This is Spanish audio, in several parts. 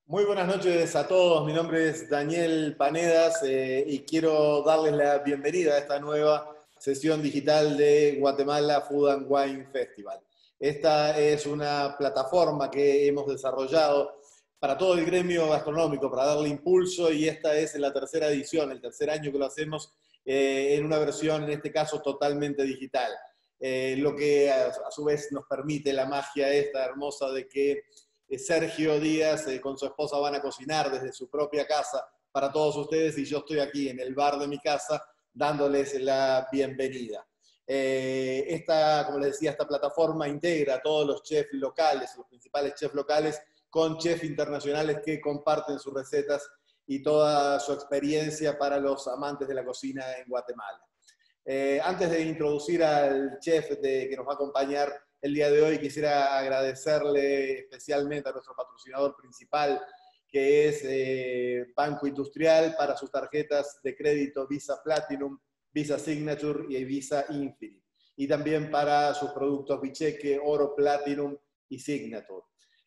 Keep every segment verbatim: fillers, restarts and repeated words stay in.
Muy buenas noches a todos, mi nombre es Daniel Panedas eh, y quiero darles la bienvenida a esta nueva sesión digital de Guatemala Food and Wine Festival. Esta es una plataforma que hemos desarrollado para todo el gremio gastronómico, para darle impulso, y esta es la tercera edición, el tercer año que lo hacemos eh, en una versión, en este caso, totalmente digital. Eh, lo que a, a su vez nos permite la magia esta hermosa de que Sergio Díaz eh, con su esposa van a cocinar desde su propia casa para todos ustedes, y yo estoy aquí en el bar de mi casa dándoles la bienvenida. Eh, esta, como les decía, esta plataforma integra a todos los chefs locales, los principales chefs locales, con chefs internacionales que comparten sus recetas y toda su experiencia para los amantes de la cocina en Guatemala. Eh, antes de introducir al chef de, que nos va a acompañar el día de hoy, quisiera agradecerle especialmente a nuestro patrocinador principal, que es eh, Banco Industrial, para sus tarjetas de crédito Visa Platinum, Visa Signature y Visa Infinite. Y también para sus productos Bicheque, Oro Platinum y Signature.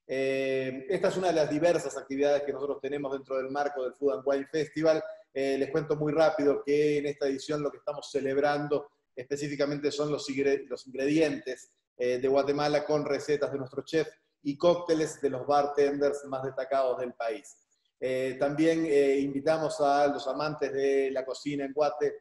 Eh, esta es una de las diversas actividades que nosotros tenemos dentro del marco del Food and Wine Festival. Eh, les cuento muy rápido que en esta edición lo que estamos celebrando específicamente son los, los ingredientes eh, de Guatemala, con recetas de nuestro chef y cócteles de los bartenders más destacados del país. Eh, también eh, invitamos a los amantes de la cocina en Guate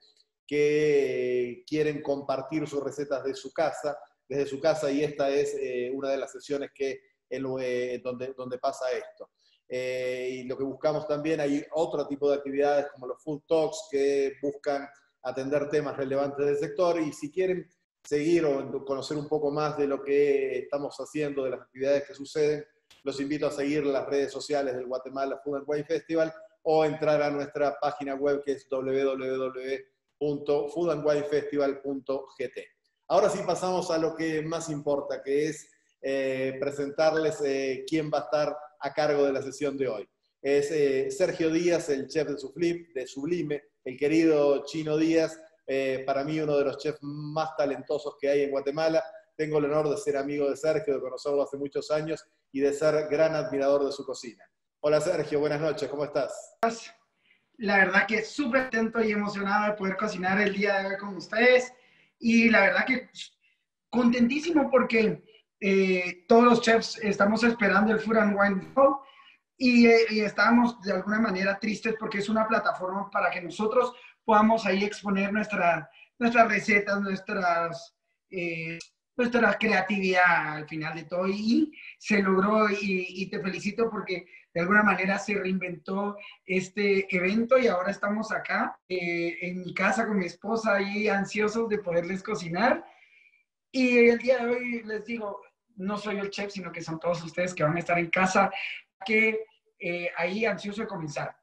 que eh, quieren compartir sus recetas de su casa, desde su casa, y esta es eh, una de las sesiones que, el, eh, donde, donde pasa esto. Eh, y lo que buscamos también, hay otro tipo de actividades como los food talks que buscan atender temas relevantes del sector, y si quieren seguir o conocer un poco más de lo que estamos haciendo, de las actividades que suceden, los invito a seguir las redes sociales del Guatemala Food and Wine Festival o entrar a nuestra página web, que es doble u doble u doble u punto food and wine festival punto g t. Ahora sí pasamos a lo que más importa, que es eh, presentarles eh, quién va a estar a cargo de la sesión de hoy. Es eh, Sergio Díaz, el chef de Sublime, de Sublime, el querido Chino Díaz, eh, para mí uno de los chefs más talentosos que hay en Guatemala. Tengo el honor de ser amigo de Sergio, de conocerlo hace muchos años y de ser gran admirador de su cocina. Hola Sergio, buenas noches, ¿cómo estás? La verdad que súper atento y emocionado de poder cocinar el día de hoy con ustedes, y la verdad que contentísimo porque eh, todos los chefs estamos esperando el Food and Wine Show. Y, eh, y estábamos de alguna manera tristes porque es una plataforma para que nosotros podamos ahí exponer nuestra, nuestras recetas, nuestras, eh, nuestra creatividad al final de todo. Y se logró, y, y te felicito porque de alguna manera se reinventó este evento, y ahora estamos acá eh, en mi casa con mi esposa ahí ansiosos de poderles cocinar. Y el día de hoy les digo, no soy el chef, sino que son todos ustedes que van a estar en casa, que eh, ahí ansioso de comenzar.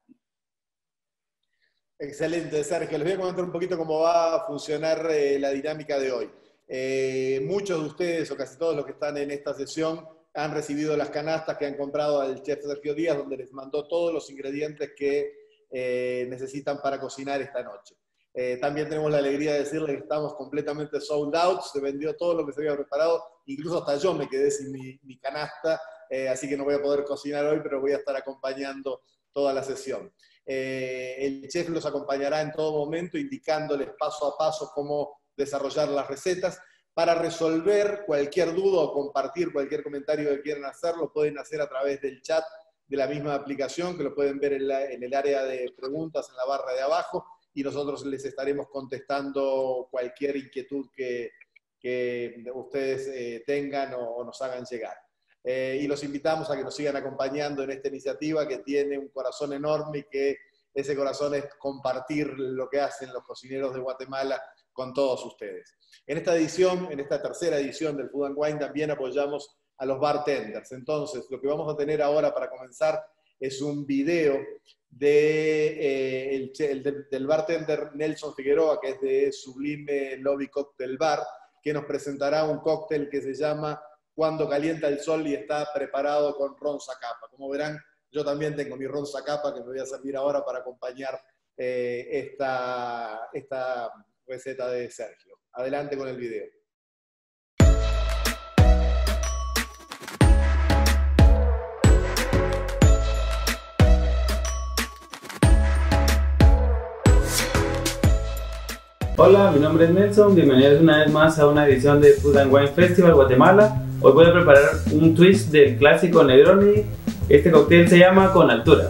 Excelente, Sergio. Les voy a comentar un poquito cómo va a funcionar eh, la dinámica de hoy. Eh, muchos de ustedes, o casi todos los que están en esta sesión, han recibido las canastas que han comprado al chef Sergio Díaz, donde les mandó todos los ingredientes que eh, necesitan para cocinar esta noche. Eh, también tenemos la alegría de decirles que estamos completamente sold out, se vendió todo lo que se había preparado, incluso hasta yo me quedé sin mi, mi canasta, eh, así que no voy a poder cocinar hoy, pero voy a estar acompañando toda la sesión. Eh, el chef los acompañará en todo momento, indicándoles paso a paso cómo desarrollar las recetas. Para resolver cualquier duda o compartir cualquier comentario que quieran hacer, lo pueden hacer a través del chat de la misma aplicación, que lo pueden ver en, la, en el área de preguntas en la barra de abajo, y nosotros les estaremos contestando cualquier inquietud que, que ustedes eh, tengan o, o nos hagan llegar. Eh, y los invitamos a que nos sigan acompañando en esta iniciativa que tiene un corazón enorme, y que ese corazón es compartir lo que hacen los cocineros de Guatemala con todos ustedes. En esta edición, en esta tercera edición del Food and Wine, también apoyamos a los bartenders. Entonces, lo que vamos a tener ahora para comenzar es un video de, eh, el, el, del, del bartender Nelson Figueroa, que es de Sublime Lobby Cocktail Bar, que nos presentará un cóctel que se llama Cuando Calienta el Sol, y está preparado con ron Zacapa. Como verán, yo también tengo mi ron Zacapa, que me voy a servir ahora para acompañar eh, esta, esta receta de Sergio. Adelante con el video. Hola, mi nombre es Nelson, bienvenidos una vez más a una edición de Food and Wine Festival Guatemala. Hoy voy a preparar un twist del clásico Negroni. Este cóctel se llama Con Altura.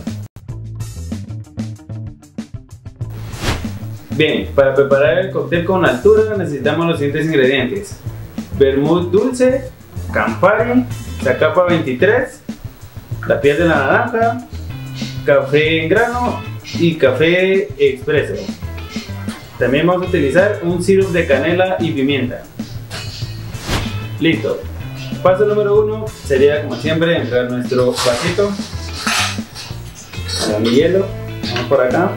Bien, para preparar el cóctel con altura necesitamos los siguientes ingredientes: vermut dulce, Campari, Zacapa veintitrés, la piel de la naranja, café en grano y café expreso. También vamos a utilizar un sirope de canela y pimienta. Listo. Paso número uno sería, como siempre, entrar nuestro vasito. A mi hielo. Vamos por acá.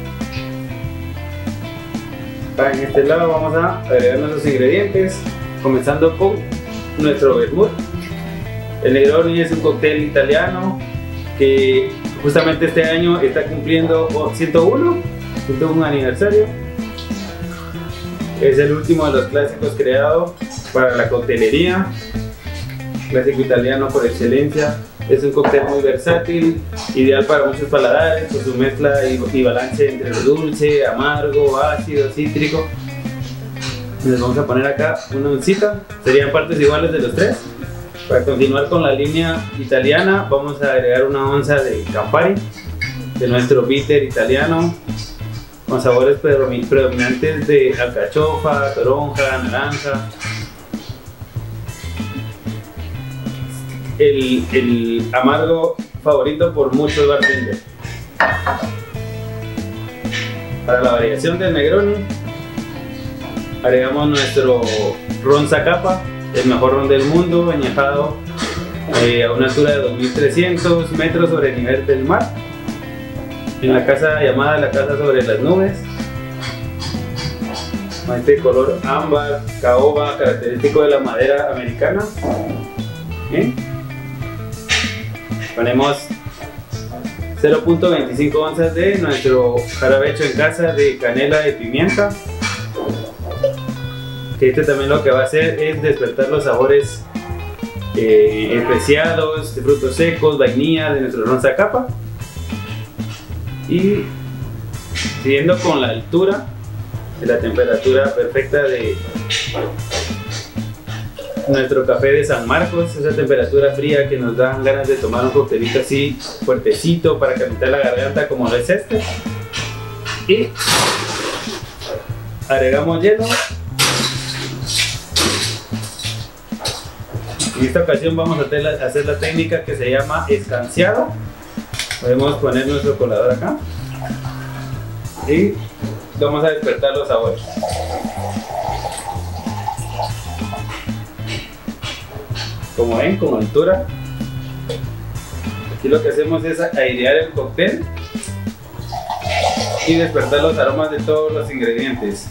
Acá en este lado vamos a agregar nuestros ingredientes, comenzando con nuestro vermut. El Negroni es un cóctel italiano que justamente este año está cumpliendo ciento uno aniversario. Es el último de los clásicos creado para la coctelería, clásico italiano por excelencia. Es un cóctel muy versátil, ideal para muchos paladares por su mezcla y, y balance entre lo dulce, amargo, ácido, cítrico. Les vamos a poner acá una oncita, serían partes iguales de los tres. Para continuar con la línea italiana vamos a agregar una onza de Campari, de nuestro bitter italiano, con sabores predominantes de alcachofa, toronja, naranja. El, el amargo favorito por muchos bartenders. Para la variación del Negroni agregamos nuestro ron Zacapa, el mejor ron del mundo, añejado eh, a una altura de dos mil trescientos metros sobre el nivel del mar, en la casa llamada la casa sobre las nubes. Este color ámbar, caoba, característico de la madera americana. ¿Bien? Ponemos cero punto veinticinco onzas de nuestro jarabe hecho en casa de canela y pimienta, que este también lo que va a hacer es despertar los sabores eh, especiados de frutos secos, vainilla de nuestro ron Zacapa. Y siguiendo con la altura de la temperatura perfecta de nuestro café de San Marcos, esa temperatura fría que nos dan ganas de tomar un coctelito así fuertecito para calentar la garganta, como lo es este. Y agregamos hielo. En esta ocasión vamos a hacer la, hacer la técnica que se llama escanciado. Podemos poner nuestro colador acá y vamos a despertar los sabores. Como ven, con altura. Aquí lo que hacemos es airear el cóctel y despertar los aromas de todos los ingredientes.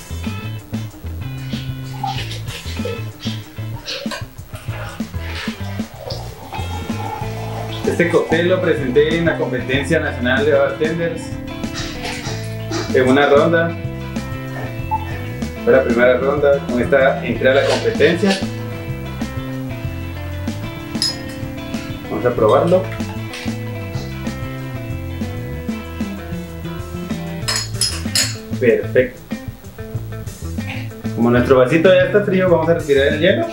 Este cóctel lo presenté en la competencia nacional de bartenders en una ronda. Fue la primera ronda, con esta entré a la competencia. Vamos a probarlo. Perfecto. Como nuestro vasito ya está frío, vamos a retirar el hielo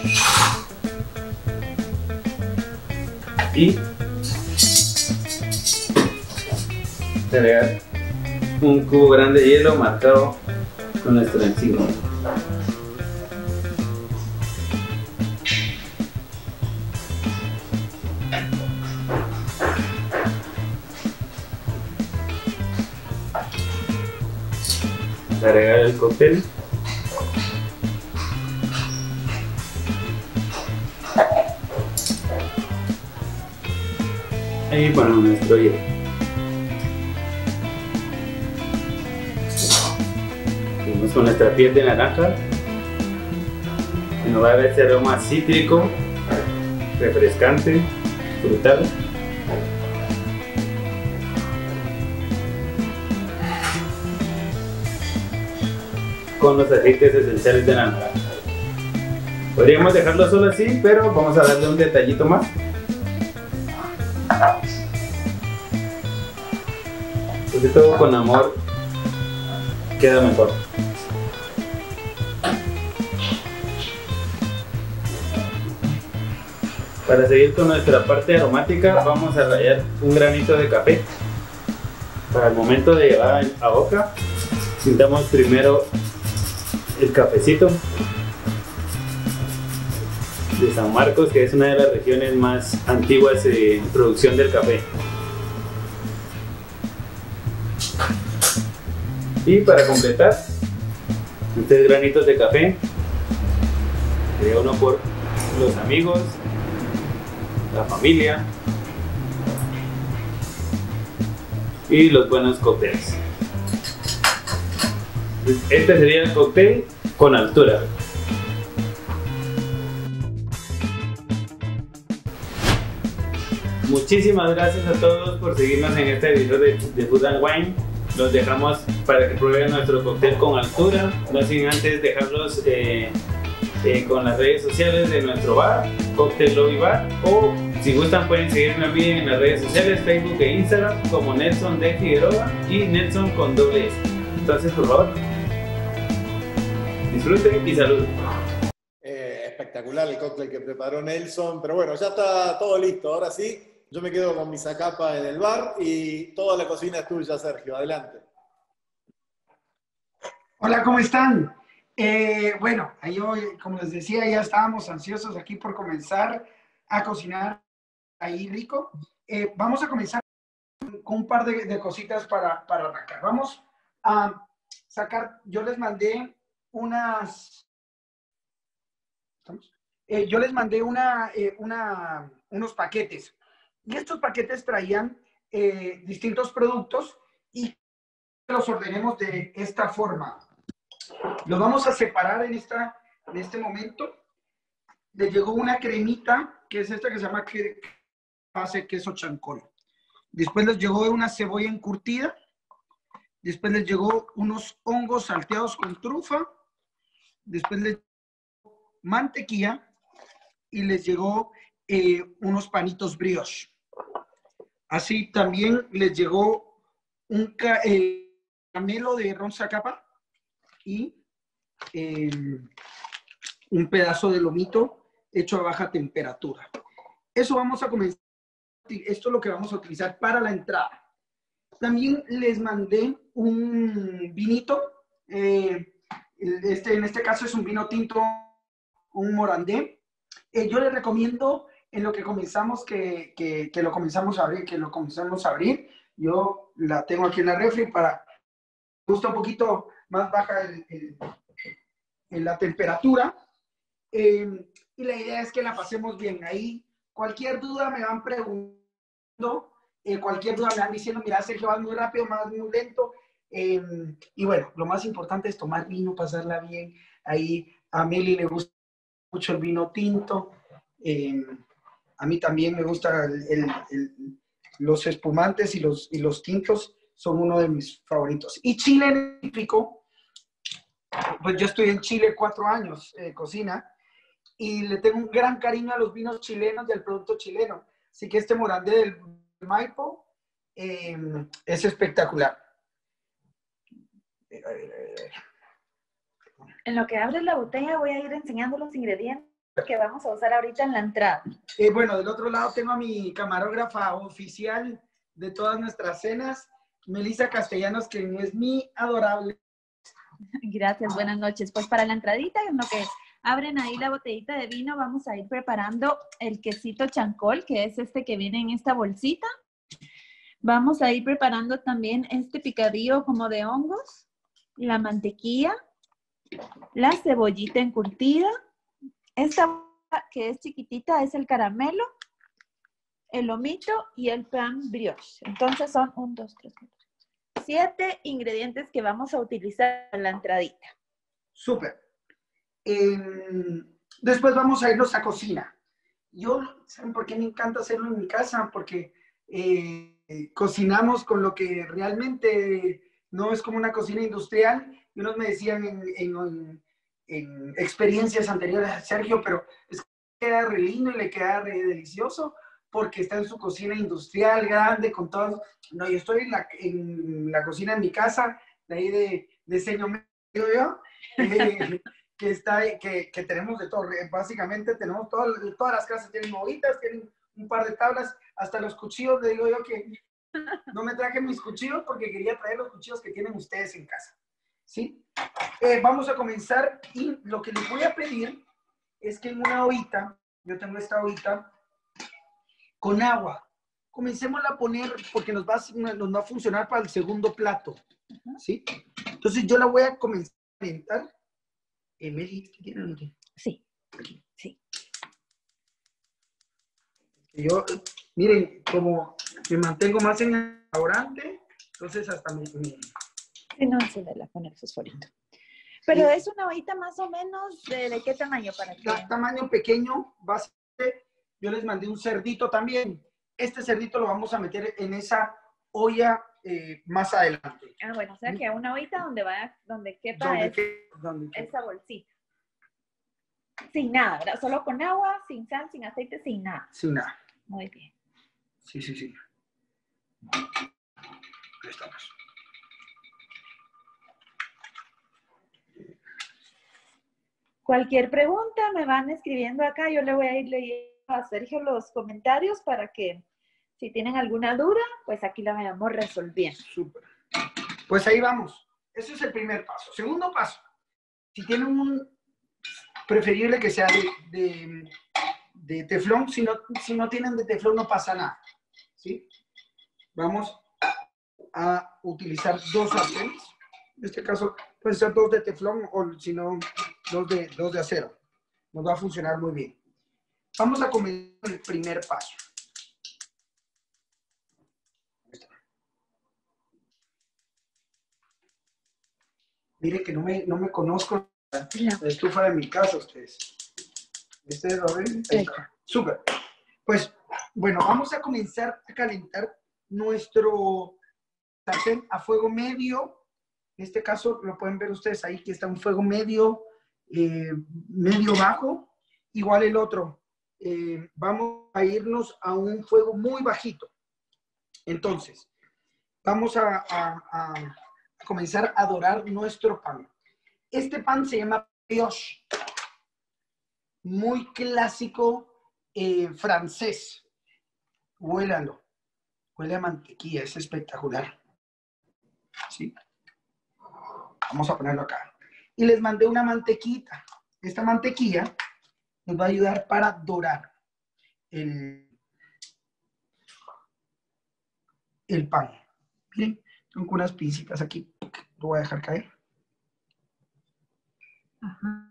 y agregar un cubo grande de hielo marcado con nuestro enzima. Agregar el cóctel. Ahí ponemos nuestro hielo. Seguimos con nuestra piel de naranja, que nos va a dar ese aroma cítrico, refrescante, frutal. Con los aceites esenciales de naranja. Podríamos dejarlo solo así, pero vamos a darle un detallito más. Porque todo con amor queda mejor. Para seguir con nuestra parte aromática, vamos a rallar un granito de café. Para el momento de llevar a boca, sintamos primero el cafecito de San Marcos, que es una de las regiones más antiguas en producción del café. Y para completar, estos granitos de café, uno por los amigos, la familia y los buenos cócteles. Este sería el cóctel con altura. Muchísimas gracias a todos por seguirnos en este video de, de Food and Wine. Los dejamos para que prueben nuestro cóctel con altura, no sin antes dejarlos eh, eh, con las redes sociales de nuestro bar, Cocktail Lobby Bar, o si gustan pueden seguirme a mí en las redes sociales, Facebook e Instagram como Nelson de Figueroa y Nelson con doble S. Entonces, por favor, disfruten y saluden. Eh, espectacular el cóctel que preparó Nelson, pero bueno, ya está todo listo. Ahora sí, yo me quedo con mi zacapa en el bar y toda la cocina es tuya, Sergio. Adelante. Hola, ¿cómo están? Eh, bueno, ahí hoy, como les decía, ya estábamos ansiosos aquí por comenzar a cocinar ahí rico. Eh, vamos a comenzar con un par de, de cositas para, para arrancar. Vamos a sacar, yo les mandé unas, ¿estamos? Eh, yo les mandé una, eh, una, unos paquetes. Y estos paquetes traían eh, distintos productos y los ordenemos de esta forma. Los vamos a separar en, esta, en este momento. Les llegó una cremita, que es esta que se llama que hace queso chancol. Después les llegó una cebolla encurtida. Después les llegó unos hongos salteados con trufa. Después les llegó mantequilla. Y les llegó eh, unos panitos brioche. Así también les llegó un ca eh, caramelo de ron Zacapa y eh, un pedazo de lomito hecho a baja temperatura. Eso vamos a comenzar. Esto es lo que vamos a utilizar para la entrada. También les mandé un vinito. Eh, este, en este caso es un vino tinto, un morandé. Eh, yo les recomiendo en lo que comenzamos, que, que, que lo comenzamos a abrir, que lo comenzamos a abrir. Yo la tengo aquí en la refri para, me gusta un poquito más baja el, el, en la temperatura. Eh, y la idea es que la pasemos bien. Ahí cualquier duda me van preguntando, eh, cualquier duda me van diciendo, mira, Sergio, vas muy rápido, vas muy lento. Eh, y bueno, lo más importante es tomar vino, pasarla bien. Ahí a Meli le gusta mucho el vino tinto. Eh, a mí también me gustan el, el, el, los espumantes y los, y los tintos, son uno de mis favoritos. Y Chile en típico, pues yo estoy en Chile cuatro años, eh, cocina, y le tengo un gran cariño a los vinos chilenos y al producto chileno. Así que este morandé del Maipo eh, es espectacular. En lo que abres la botella voy a ir enseñando los ingredientes que vamos a usar ahorita en la entrada. Eh, bueno, del otro lado tengo a mi camarógrafa oficial de todas nuestras cenas, Melissa Castellanos, que es mi adorable. Gracias, buenas noches. Pues para la entradita, en lo que abren ahí la botellita de vino, vamos a ir preparando el quesito chancol, que es este que viene en esta bolsita. Vamos a ir preparando también este picadillo como de hongos, la mantequilla, la cebollita encurtida. Esta que es chiquitita es el caramelo, el lomito y el pan brioche. Entonces son un, dos, tres, cuatro, siete ingredientes que vamos a utilizar en la entradita. Súper. Eh, después vamos a irnos a cocina. Yo, ¿saben por qué me encanta hacerlo en mi casa? Porque eh, cocinamos con lo que realmente no es como una cocina industrial. Y unos me decían en, en, en experiencias anteriores, Sergio, pero es que queda re lindo y le queda re delicioso porque está en su cocina industrial grande con todo. No, yo estoy en la, en la cocina en mi casa, de ahí de, de Señor Medio yo, eh, que, está, que, que tenemos de todo. Básicamente tenemos todo, todas las casas tienen hojitas, tienen un par de tablas, hasta los cuchillos. Le digo yo que no me traje mis cuchillos porque quería traer los cuchillos que tienen ustedes en casa. ¿Sí? Eh, vamos a comenzar y lo que les voy a pedir es que en una ollita, yo tengo esta ollita, con agua, comencemos a poner, porque nos va, nos va a funcionar para el segundo plato. ¿Sí? Entonces yo la voy a comenzar a calentar. Emily, ¿tienen? Sí, sí. Yo, miren, como me mantengo más en el restaurante, entonces hasta me... me... Sí, no, sí, le la pone el fosforito. Pero sí. Es una ollita más o menos, ¿de, de qué tamaño? Para que... Tamaño pequeño, básicamente, yo les mandé un cerdito también. Este cerdito lo vamos a meter en esa olla eh, más adelante. Ah, bueno, o sea que una ollita donde vaya, donde quepa ¿Dónde es, qué? ¿Dónde qué? Esa bolsita. Sin nada, ¿verdad? Solo con agua, sin sal, sin aceite, sin nada. Sin nada. Muy bien. Sí, sí, sí. Ahí estamos. Cualquier pregunta me van escribiendo acá. Yo le voy a ir leyendo a Sergio los comentarios para que si tienen alguna duda, pues aquí la vayamos resolviendo. Súper. Pues ahí vamos. Ese es el primer paso. Segundo paso. Si tienen un... Preferible que sea de, de, de teflón. Si no, si no tienen de teflón, no pasa nada. ¿Sí? Vamos a utilizar dos sartenes. En este caso, pueden ser dos de teflón o si no, dos de, dos de acero. Nos va a funcionar muy bien. Vamos a comenzar el primer paso. Miren que no me, no me conozco la estufa de mi casa, ustedes. ¿Ustedes lo ven? Ahí está. Súper. Pues, bueno, vamos a comenzar a calentar nuestro sartén a fuego medio. En este caso, lo pueden ver ustedes ahí, que está un fuego medio, eh, medio bajo. Igual el otro. Eh, vamos a irnos a un fuego muy bajito. Entonces, vamos a, a, a comenzar a dorar nuestro pan. Este pan se llama brioche, muy clásico eh, francés. Huélalo, huele a mantequilla, es espectacular. ¿Sí? Vamos a ponerlo acá. Y les mandé una mantequita. Esta mantequilla nos va a ayudar para dorar el, el pan. Miren, tengo unas pincitas aquí, lo voy a dejar caer. Ajá.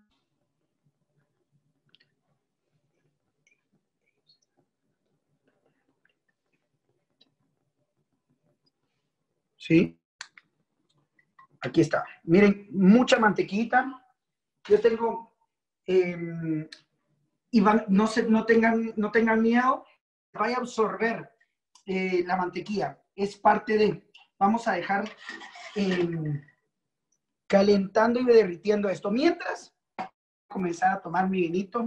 ¿Sí? Aquí está. Miren, mucha mantequita. Yo tengo, eh, y van, no, se, no, tengan, no tengan miedo, vaya a absorber eh, la mantequilla. Es parte de, vamos a dejar eh, calentando y derritiendo esto. Mientras, voy a comenzar a tomar mi vinito.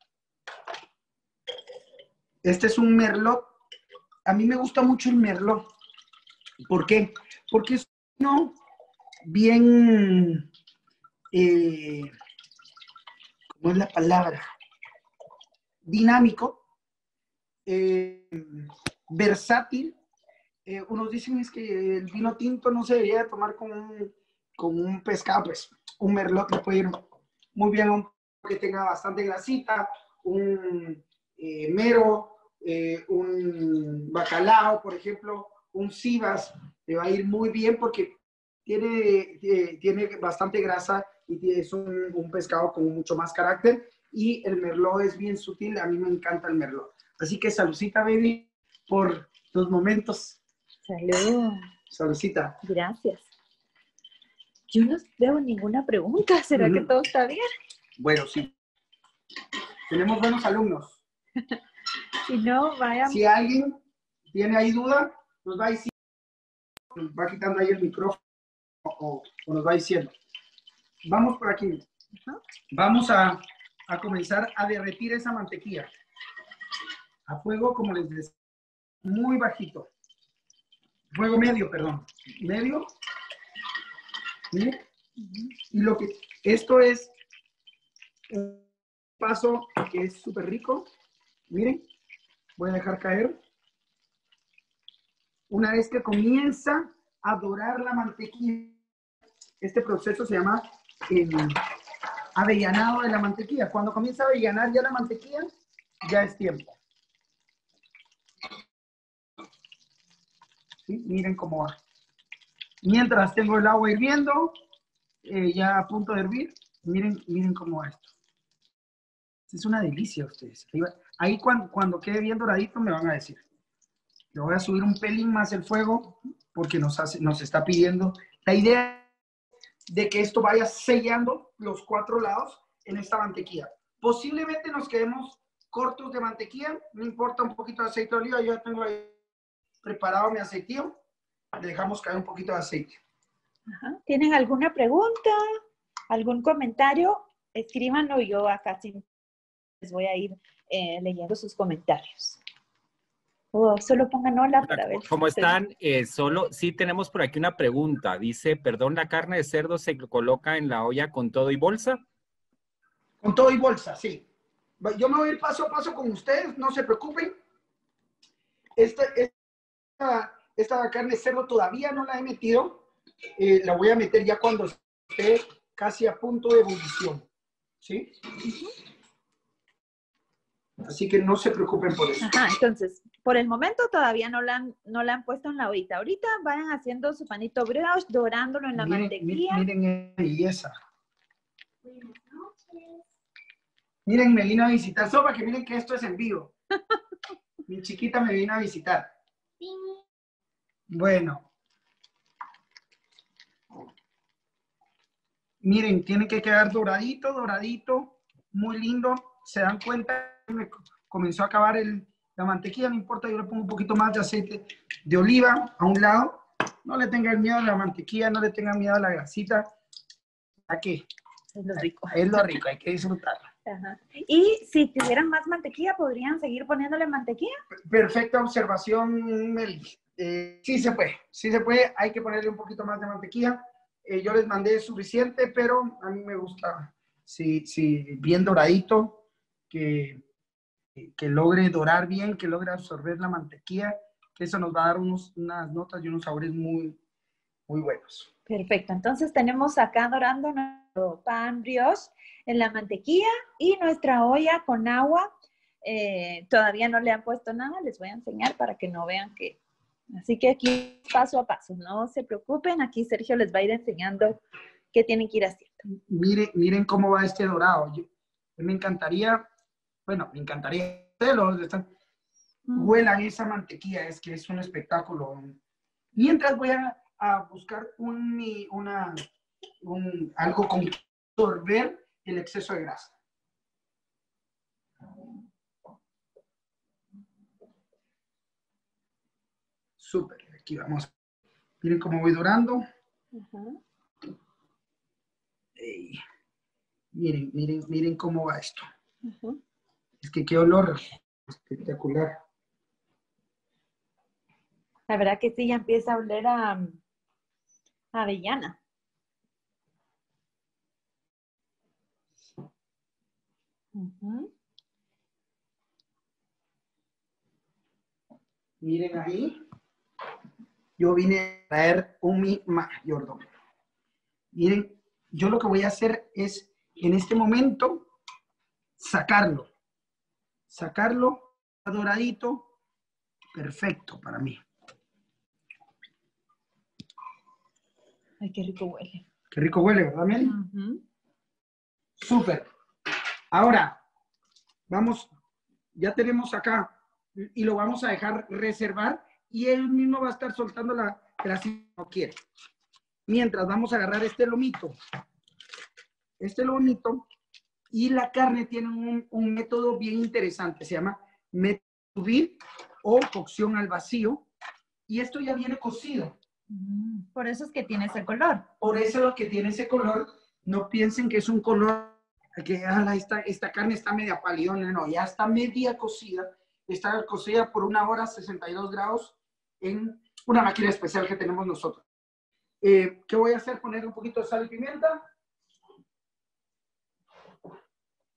Este es un merlot. A mí me gusta mucho el merlot. ¿Por qué? Porque es uno bien, eh, ¿cómo es la palabra? Dinámico, eh, versátil. Eh, unos dicen es que el vino tinto no se debería tomar con un, con un pescado, pues un merlot le puede ir muy bien a un que tenga bastante grasita, un eh, mero, eh, un bacalao, por ejemplo, un cibas, le va a ir muy bien porque tiene, eh, tiene bastante grasa y es un, un pescado con mucho más carácter y el merlot es bien sutil, a mí me encanta el merlot. Así que saludcita, baby, por los momentos. Salud. Saludcita. Gracias. Yo no veo ninguna pregunta, ¿será uh-huh. que todo está bien? Bueno, sí. Tenemos buenos alumnos. Si no, vaya. Si alguien tiene ahí duda, nos va diciendo, nos va quitando ahí el micrófono o, o nos va diciendo. Vamos por aquí. Uh-huh. Vamos a, a comenzar a derretir esa mantequilla. A fuego, como les decía, muy bajito. Fuego medio, perdón. Medio. ¿Sí? Uh-huh. Y lo que, esto es un paso que es súper rico. Miren, voy a dejar caer. Una vez que comienza a dorar la mantequilla, este proceso se llama el avellanado de la mantequilla. Cuando comienza a avellanar ya la mantequilla, ya es tiempo. ¿Sí? Miren cómo va. Mientras tengo el agua hirviendo, eh, ya a punto de hervir, miren, miren cómo va esto. Es una delicia ustedes. Ahí, va, ahí cuando, cuando quede bien doradito me van a decir. Le voy a subir un pelín más el fuego porque nos, hace, nos está pidiendo. La idea de que esto vaya sellando los cuatro lados en esta mantequilla. Posiblemente nos quedemos cortos de mantequilla, no importa, un poquito de aceite de oliva, yo ya tengo ahí preparado mi aceitío, le dejamos caer un poquito de aceite. Ajá. ¿Tienen alguna pregunta, algún comentario? Escríbanlo y yo acá sí les voy a ir eh, leyendo sus comentarios. O solo pongan hola para ver. ¿Cómo están? Eh, solo, sí tenemos por aquí una pregunta. Dice, perdón, ¿la carne de cerdo se coloca en la olla con todo y bolsa? Con todo y bolsa, sí. Yo me voy a ir paso a paso con ustedes, no se preocupen. Esta, esta, esta carne de cerdo todavía no la he metido. Eh, la voy a meter ya cuando esté casi a punto de ebullición. ¿Sí? Así que no se preocupen por eso. Ajá, entonces, por el momento todavía no la han, no la han puesto en la ollita. Ahorita vayan haciendo su panito brioche, dorándolo en la miren, mantequilla. Miren esa belleza. Miren, me vino a visitar. Sopa, que miren que esto es en vivo. Mi chiquita me vino a visitar. Bueno. Miren, tiene que quedar doradito, doradito. Muy lindo. Se dan cuenta, me comenzó a acabar el, la mantequilla. No importa, yo le pongo un poquito más de aceite de oliva a un lado. No le tengan miedo a la mantequilla, no le tengan miedo a la grasita. ¿A qué? Es lo rico. Es lo rico, hay que disfrutarlo. Ajá. Y si tuvieran más mantequilla, ¿podrían seguir poniéndole mantequilla? Perfecta observación, Meli. Eh, sí se puede, sí se puede. Hay que ponerle un poquito más de mantequilla. Eh, yo les mandé suficiente, pero a mí me gusta, sí, sí, bien doradito, que, que logre dorar bien, que logre absorber la mantequilla, que eso nos va a dar unos, unas notas y unos sabores muy, muy buenos. Perfecto, entonces tenemos acá dorando nuestro pan brioche en la mantequilla y nuestra olla con agua. Eh, todavía no le han puesto nada, les voy a enseñar para que no vean que... Así que aquí paso a paso, no se preocupen, aquí Sergio les va a ir enseñando qué tienen que ir haciendo. Miren, miren cómo va este dorado. Yo, me encantaría, bueno, me encantaría, los están, mm. huelan esa mantequilla, es que es un espectáculo. Mientras voy a, a buscar un, una, un, algo con que absorber el exceso de grasa. Súper, aquí vamos. Miren cómo voy dorando. Uh-huh. Hey. Miren, miren, miren cómo va esto. Uh-huh. Es que qué olor espectacular. La verdad que sí, ya empieza a oler a, a avellana. Uh-huh. Miren ahí. Yo vine a traer un mi mayordomo. Miren, yo lo que voy a hacer es, en este momento, sacarlo. Sacarlo doradito. Perfecto para mí. Ay, qué rico huele. Qué rico huele, ¿verdad, Meli? Uh-huh. Súper. Ahora, vamos, ya tenemos acá, y lo vamos a dejar reservar, y él mismo va a estar soltando la grasa si no quiere. Mientras vamos a agarrar este lomito. Este lomito y la carne tiene un, un método bien interesante. Se llama método vide o cocción al vacío. Y esto ya viene cocido. Mm, por eso es que tiene ese color. Por eso es lo que tiene ese color. No piensen que es un color que ah, esta, esta carne está media palidona. No, ya está media cocida. Está cocida por una hora, sesenta y dos grados, en una máquina especial que tenemos nosotros. Eh, ¿Qué voy a hacer? Poner un poquito de sal y pimienta.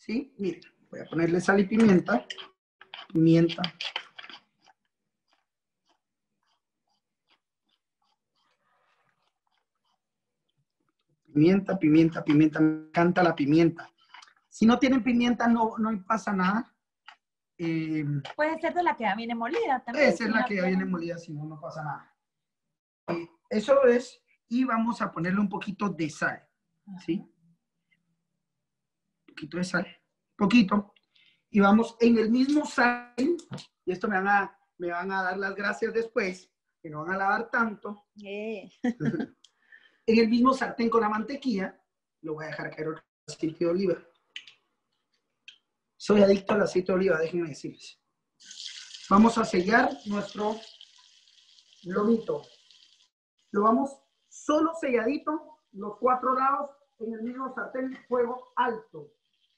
¿sí? Miren, voy a ponerle sal y pimienta. Pimienta. Pimienta, pimienta, pimienta. Me encanta la pimienta. Si no tienen pimienta, no, no pasa nada. Eh, Puede ser de la que ya viene molida también. esa es si la no que ya quieren. viene molida, si no, no pasa nada. Eh, eso es, y vamos a ponerle un poquito de sal, ¿sí? Un poquito de sal, poquito. Y vamos en el mismo sal, y esto me van a, me van a dar las gracias después, que no van a lavar tanto. Eh. En el mismo sartén con la mantequilla, lo voy a dejar caer otro aceite de oliva. Soy adicto al aceite de oliva, déjenme decirles. Vamos a sellar nuestro lomito. Lo vamos solo selladito, los cuatro lados, en el mismo sartén, fuego alto.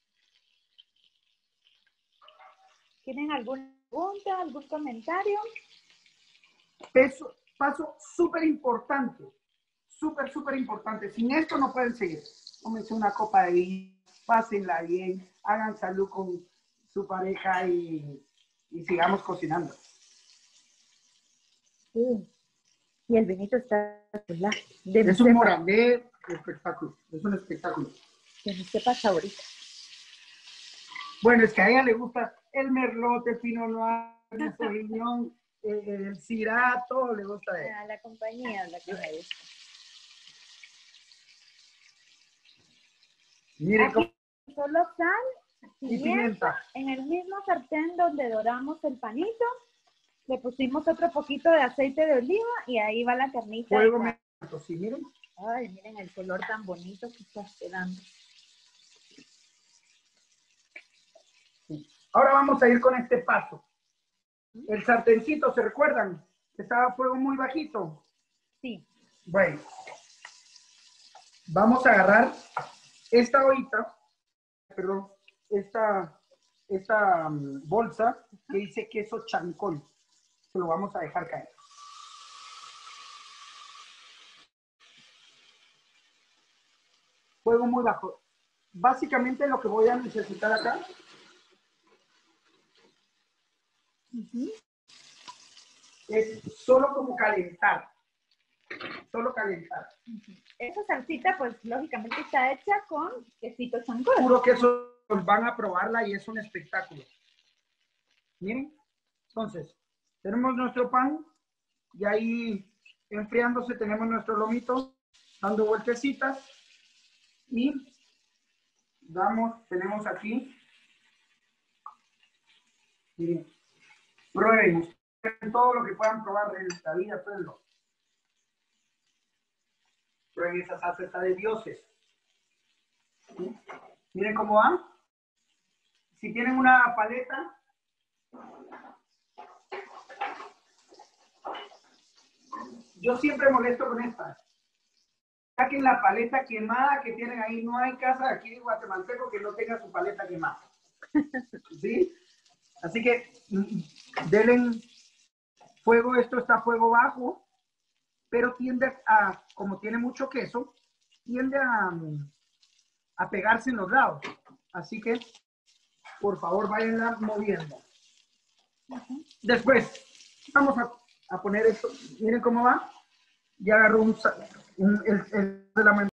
¿Tienen alguna pregunta, algún comentario? Eso, paso súper importante, súper, súper importante. Sin esto no pueden seguir. Tómense una copa de vino, pásenla bien, hagan salud con su pareja y, y sigamos cocinando. Sí. Y el vinito está espectacular. De Es un morandé espectáculo, es un espectáculo. Que no sepa favorita. Bueno, es que a ella le gusta el merlot, el pinot noir, el sauvignon, el, el syrah, todo le gusta de ella. A la compañía la que me gusta. Miren cómo... Aquí solo sal, Y pimienta. pimienta. En el mismo sartén donde doramos el panito, le pusimos otro poquito de aceite de oliva y ahí va la carnita. Fuego medio, sí, miren. Ay, miren el color tan bonito que está quedando. Ahora vamos a ir con este paso. El sartencito, ¿se recuerdan? Que estaba a fuego muy bajito. Sí. Bueno. Vamos a agarrar esta ollita, perdón, esta, esta um, bolsa que dice queso chancol. Se lo vamos a dejar caer. Fuego muy bajo. Básicamente lo que voy a necesitar acá Uh-huh. es solo como calentar. Solo calentar. Uh-huh. Esa salsita, pues, lógicamente está hecha con quesito chancol. Puro queso, pues van a probarla y es un espectáculo. Miren. Entonces, tenemos nuestro pan y ahí enfriándose tenemos nuestro lomito dando vueltecitas y damos, tenemos aquí, miren, prueben todo lo que puedan probar de esta vida, pruébenlo. Prueben esa salsa, está de dioses. ¿Sí? Miren cómo va. Si tienen una paleta, yo siempre molesto con esta. Saquen la paleta quemada que tienen ahí. No hay casa aquí en guatemalteco que no tenga su paleta quemada. ¿Sí? Así que denle fuego. Esto está a fuego bajo, pero tiende a, como tiene mucho queso, tiende a, a pegarse en los lados. Así que, por favor, váyanla moviendo. Después, vamos a a poner esto, miren cómo va, ya agarró un, un el, el de la mano.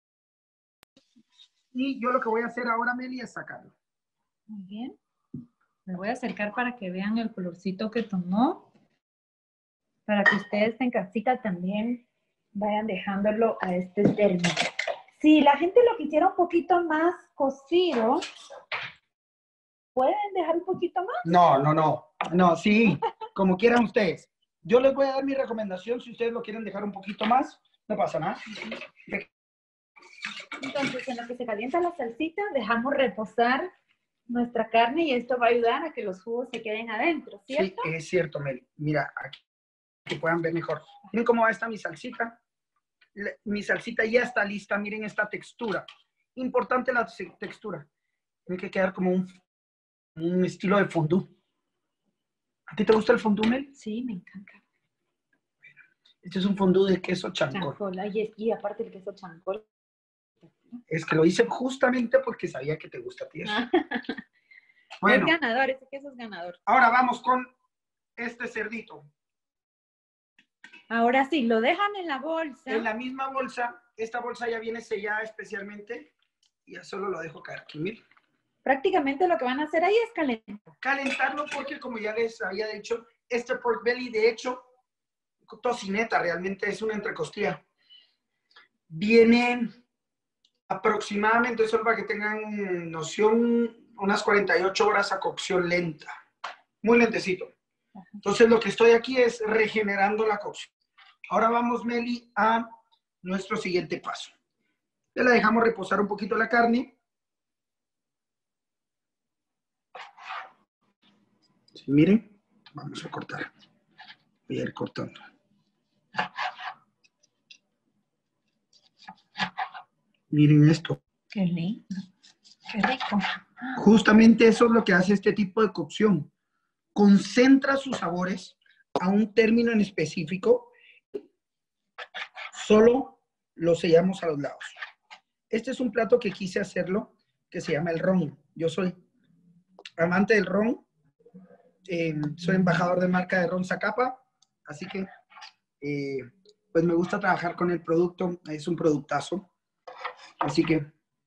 Y yo lo que voy a hacer ahora, Meli, es sacarlo. Muy bien. Me voy a acercar para que vean el colorcito que tomó, para que ustedes en casita también vayan dejándolo a este término. Si la gente lo quisiera un poquito más cocido, ¿pueden dejar un poquito más? No, no, no, no, sí, como quieran ustedes. Yo les voy a dar mi recomendación, si ustedes lo quieren dejar un poquito más, no pasa nada. Entonces, en lo que se calienta la salsita, dejamos reposar nuestra carne y esto va a ayudar a que los jugos se queden adentro, ¿cierto? Sí, es cierto, Meli. Mira, aquí que puedan ver mejor. Miren cómo va esta mi salsita. Mi salsita ya está lista, miren esta textura. Importante la textura. Tiene que quedar como un, un estilo de fondue. ¿A ti te gusta el fondue, Mel? Sí, me encanta. Este es un fondue de queso chancol. Chancol, y, y aparte el queso chancol. Es que lo hice justamente porque sabía que te gusta a ti eso. Bueno, es ganador, ese queso es ganador. ahora vamos con este cerdito. Ahora sí, lo dejan en la bolsa. En la misma bolsa, esta bolsa ya viene sellada especialmente. Y ya solo lo dejo caer aquí, miren. Prácticamente lo que van a hacer ahí es calentar. Calentarlo porque, como ya les había dicho, este pork belly, de hecho, tocineta, realmente es una entrecostilla. Viene aproximadamente, solo para que tengan noción, unas cuarenta y ocho horas a cocción lenta. Muy lentecito. Entonces, lo que estoy aquí es regenerando la cocción. Ahora vamos, Meli, a nuestro siguiente paso. Ya la dejamos reposar un poquito la carne. Sí, miren, vamos a cortar. Voy a ir cortando. Miren esto. Qué lindo, qué rico. Justamente eso es lo que hace este tipo de cocción. Concentra sus sabores a un término en específico. Solo lo sellamos a los lados. Este es un plato que quise hacerlo, que se llama el ron. Yo soy amante del ron. Eh, soy embajador de marca de Ron Zacapa. Así que, eh, pues me gusta trabajar con el producto. Es un productazo. Así que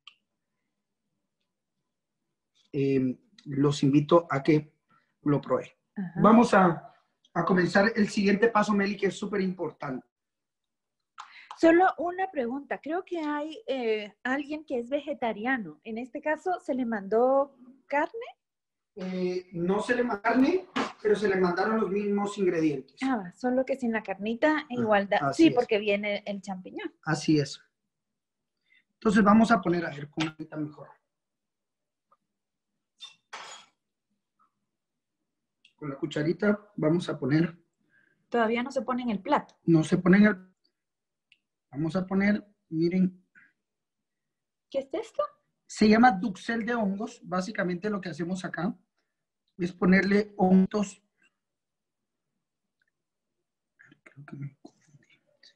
eh, los invito a que lo prueben. Ajá. Vamos a, a comenzar el siguiente paso, Meli, que es súper importante. Solo una pregunta. Creo que hay eh, alguien que es vegetariano. En este caso, ¿se le mandó carne? Eh, no se le mandó carne, pero se le mandaron los mismos ingredientes. Ah, solo que sin la carnita igual da. Así Sí, es. porque viene el champiñón. Así es. Entonces vamos a poner a ver cómo está mejor. Con la cucharita vamos a poner, Todavía no se pone en el plato. no se pone en el, vamos a poner, miren, ¿Qué es esto? se llama duxel de hongos. Básicamente lo que hacemos acá es ponerle hongos. Creo que me confundí.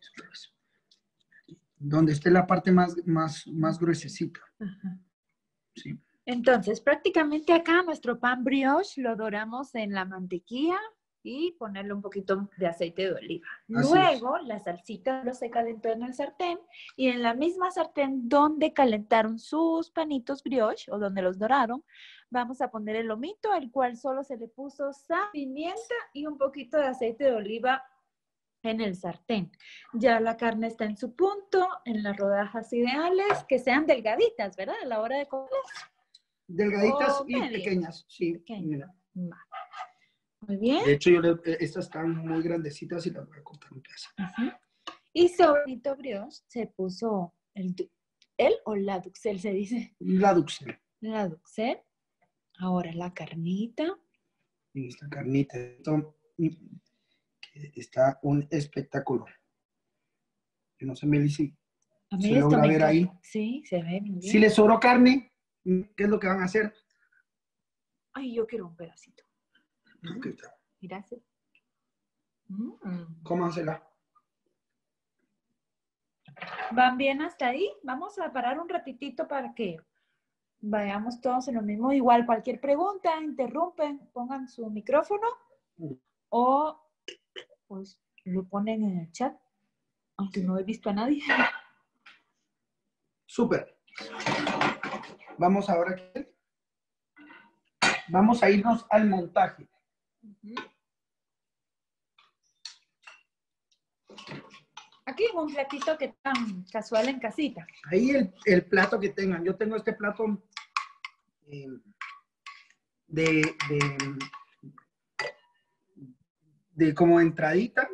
Donde esté la parte más, más, más gruesecita. Ajá. Sí. Entonces, prácticamente acá nuestro pan brioche lo doramos en la mantequilla y ponerle un poquito de aceite de oliva. Así Luego, la salsita lo se calentó en el sartén y en la misma sartén donde calentaron sus panitos brioche o donde los doraron, vamos a poner el lomito, el cual solo se le puso sal, pimienta y un poquito de aceite de oliva en el sartén. Ya la carne está en su punto, en las rodajas ideales, que sean delgaditas, ¿verdad? A la hora de comer. Delgaditas O y medio. pequeñas, sí. Pequeñas. Mira. Va. Muy bien. De hecho, yo le- estas están muy grandecitas y las voy a cortar en pedazos. Ujú. Y sobre el brioche se puso el, du- el o la duxel, se dice. La duxel. La duxel. Ahora la carnita. Y esta carnita. Esto, que está un espectáculo. Yo no sé, Meli, si A mí se esto logra me ver encanta. ahí. Sí, se ve bien. Si les sobró carne, ¿qué es lo que van a hacer? Ay, yo quiero un pedacito. Ok, está. Gracias. Mm. Cómansela. ¿Van bien hasta ahí? Vamos a parar un ratitito para que vayamos todos en lo mismo. Igual, cualquier pregunta, interrumpen, pongan su micrófono o pues lo ponen en el chat, aunque no he visto a nadie. Súper. Vamos ahora aquí. Vamos a irnos al montaje. Aquí un platito que tan casual en casita. Ahí el, el plato que tengan. Yo tengo este plato eh, de, de, de como entradita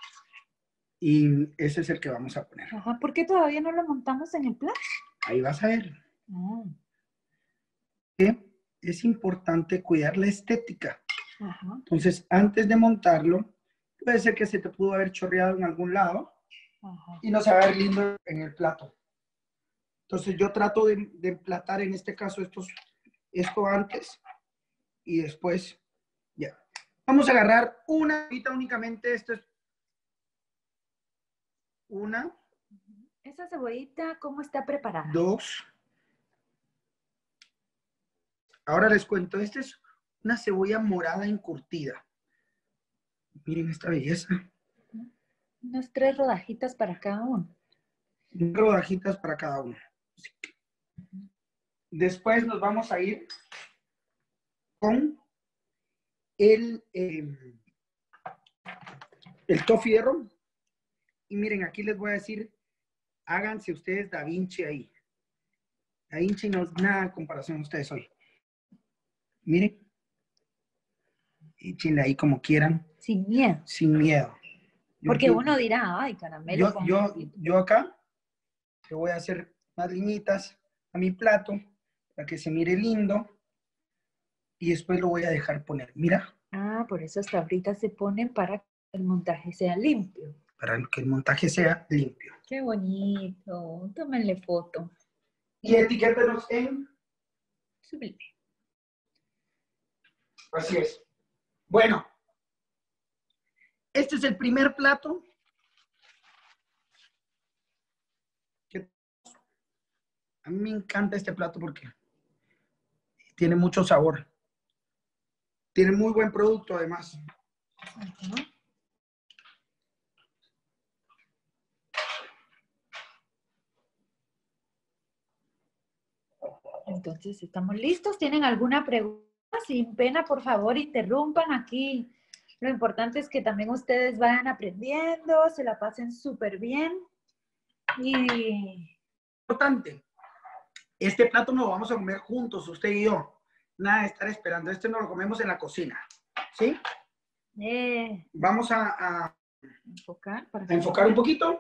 y ese es el que vamos a poner. Ajá, ¿por qué todavía no lo montamos en el plato? Ahí vas a ver. Ah, Que es importante cuidar la estética. ajá. Entonces, antes de montarlo, puede ser que se te pudo haber chorreado en algún lado Ajá. y no se va a ver lindo en el plato. Entonces, yo trato de, de emplatar en este caso estos, esto antes y después ya. Vamos a agarrar una, ahorita únicamente, esto es una. Esa cebollita, ¿cómo está preparada? Dos. Ahora les cuento, esta es una cebolla morada encurtida. Miren esta belleza. Unas tres rodajitas para cada uno. Rodajitas para cada uno. Después nos vamos a ir con el, eh, el toffee de ron. Y miren, aquí les voy a decir, háganse ustedes Da Vinci ahí. Da Vinci no es nada en comparación a ustedes hoy. Miren. Échenle ahí como quieran. Sin miedo. Sin miedo. Yo Porque aquí- uno dirá, ay, caramelo. Yo, con yo, poquito. yo acá le voy a hacer más limitas a mi plato para que se mire lindo y después lo voy a dejar poner. Mira, Ah, por eso estas tablitas se ponen para que el montaje sea limpio. para que el montaje sea limpio. Qué bonito. Tómenle foto. Y etiquétenos en... Sublime. Así es. Bueno, este es el primer plato. que- A mí me encanta este plato porque tiene mucho sabor. Tiene muy buen producto además. Ajá. Entonces, ¿estamos listos? ¿Tienen alguna pregunta? Sin pena, por favor, interrumpan aquí. Lo importante es que también ustedes vayan aprendiendo, se la pasen súper bien. Y Importante. Este plato nos lo vamos a comer juntos, usted y yo. Nada de estar esperando. Este nos lo comemos en la cocina. ¿Sí? eh, Vamos a, a- enfocar. Para a enfocar un poquito.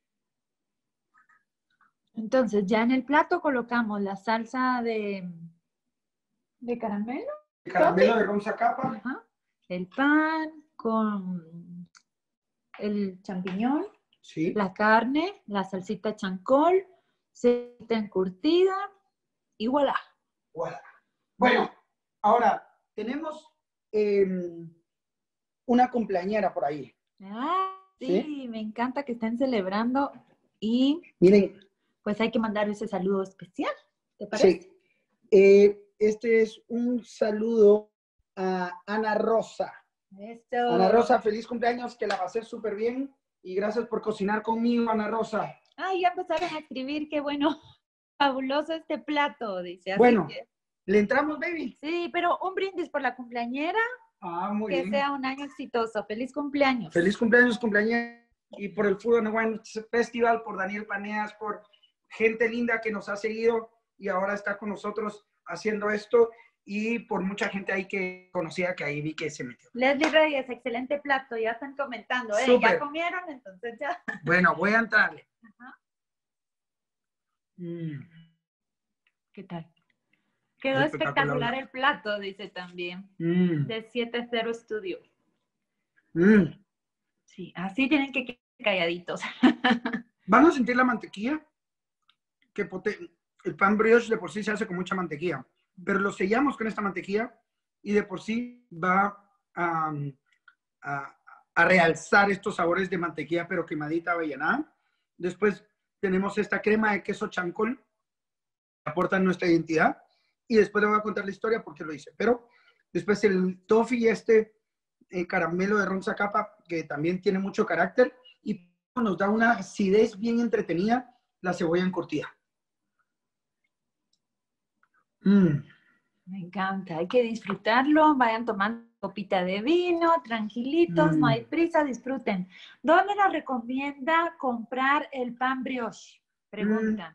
Entonces, ya en el plato colocamos la salsa de, de caramelo. El caramelo de ron Zacapa. Ajá. El pan con el champiñón, Sí. la carne, la salsita chancol, cebollita encurtida y voilà. Voilà. Bueno, ahora tenemos eh, una cumpleañera por ahí. Ah, sí, ¿Sí? me encanta que estén celebrando y Miren, pues hay que mandar ese saludo especial, ¿te parece? sí. Eh, este es un saludo a Ana Rosa. Eso. Ana Rosa, feliz cumpleaños, que la pasé súper bien. Y gracias por cocinar conmigo, Ana Rosa. Ay, ya empezaron a escribir, qué bueno, fabuloso este plato, dice. Así Bueno, que- ¿le entramos, baby? sí, pero un brindis por la cumpleañera, Ah, muy que bien. sea un año exitoso. Feliz cumpleaños. Feliz cumpleaños, cumpleañera. Y por el Food and Wine Festival, por Daniel Paneas, por gente linda que nos ha seguido y ahora está con nosotros haciendo esto. Y por mucha gente ahí que conocía, que ahí vi que se metió. Leslie Reyes, excelente plato, ya están comentando, ¿eh? Súper. Ya comieron, entonces ya. Bueno, voy a entrarle. Ajá. Mm. ¿Qué tal? Quedó Espectacular. espectacular el plato, dice también, Mm. de siete cero Studio. Mm. Sí, así tienen que quedar calladitos. Van a sentir la mantequilla, que pote- el pan brioche de por sí se hace con mucha mantequilla, pero lo sellamos con esta mantequilla y de por sí va a, a- a realzar estos sabores de mantequilla, pero quemadita, avellanada. Después tenemos esta crema de queso chancol, que aporta nuestra identidad, y después le voy a contar la historia porque lo hice. Pero después el toffee y este eh, caramelo de ron Zacapa, que también tiene mucho carácter, y nos da una acidez bien entretenida, la cebolla encurtida. Mm. Me encanta, hay que disfrutarlo, vayan tomando copita de vino, tranquilitos, Mm. no hay prisa, disfruten. ¿Dónde nos recomienda comprar el pan brioche? Preguntan.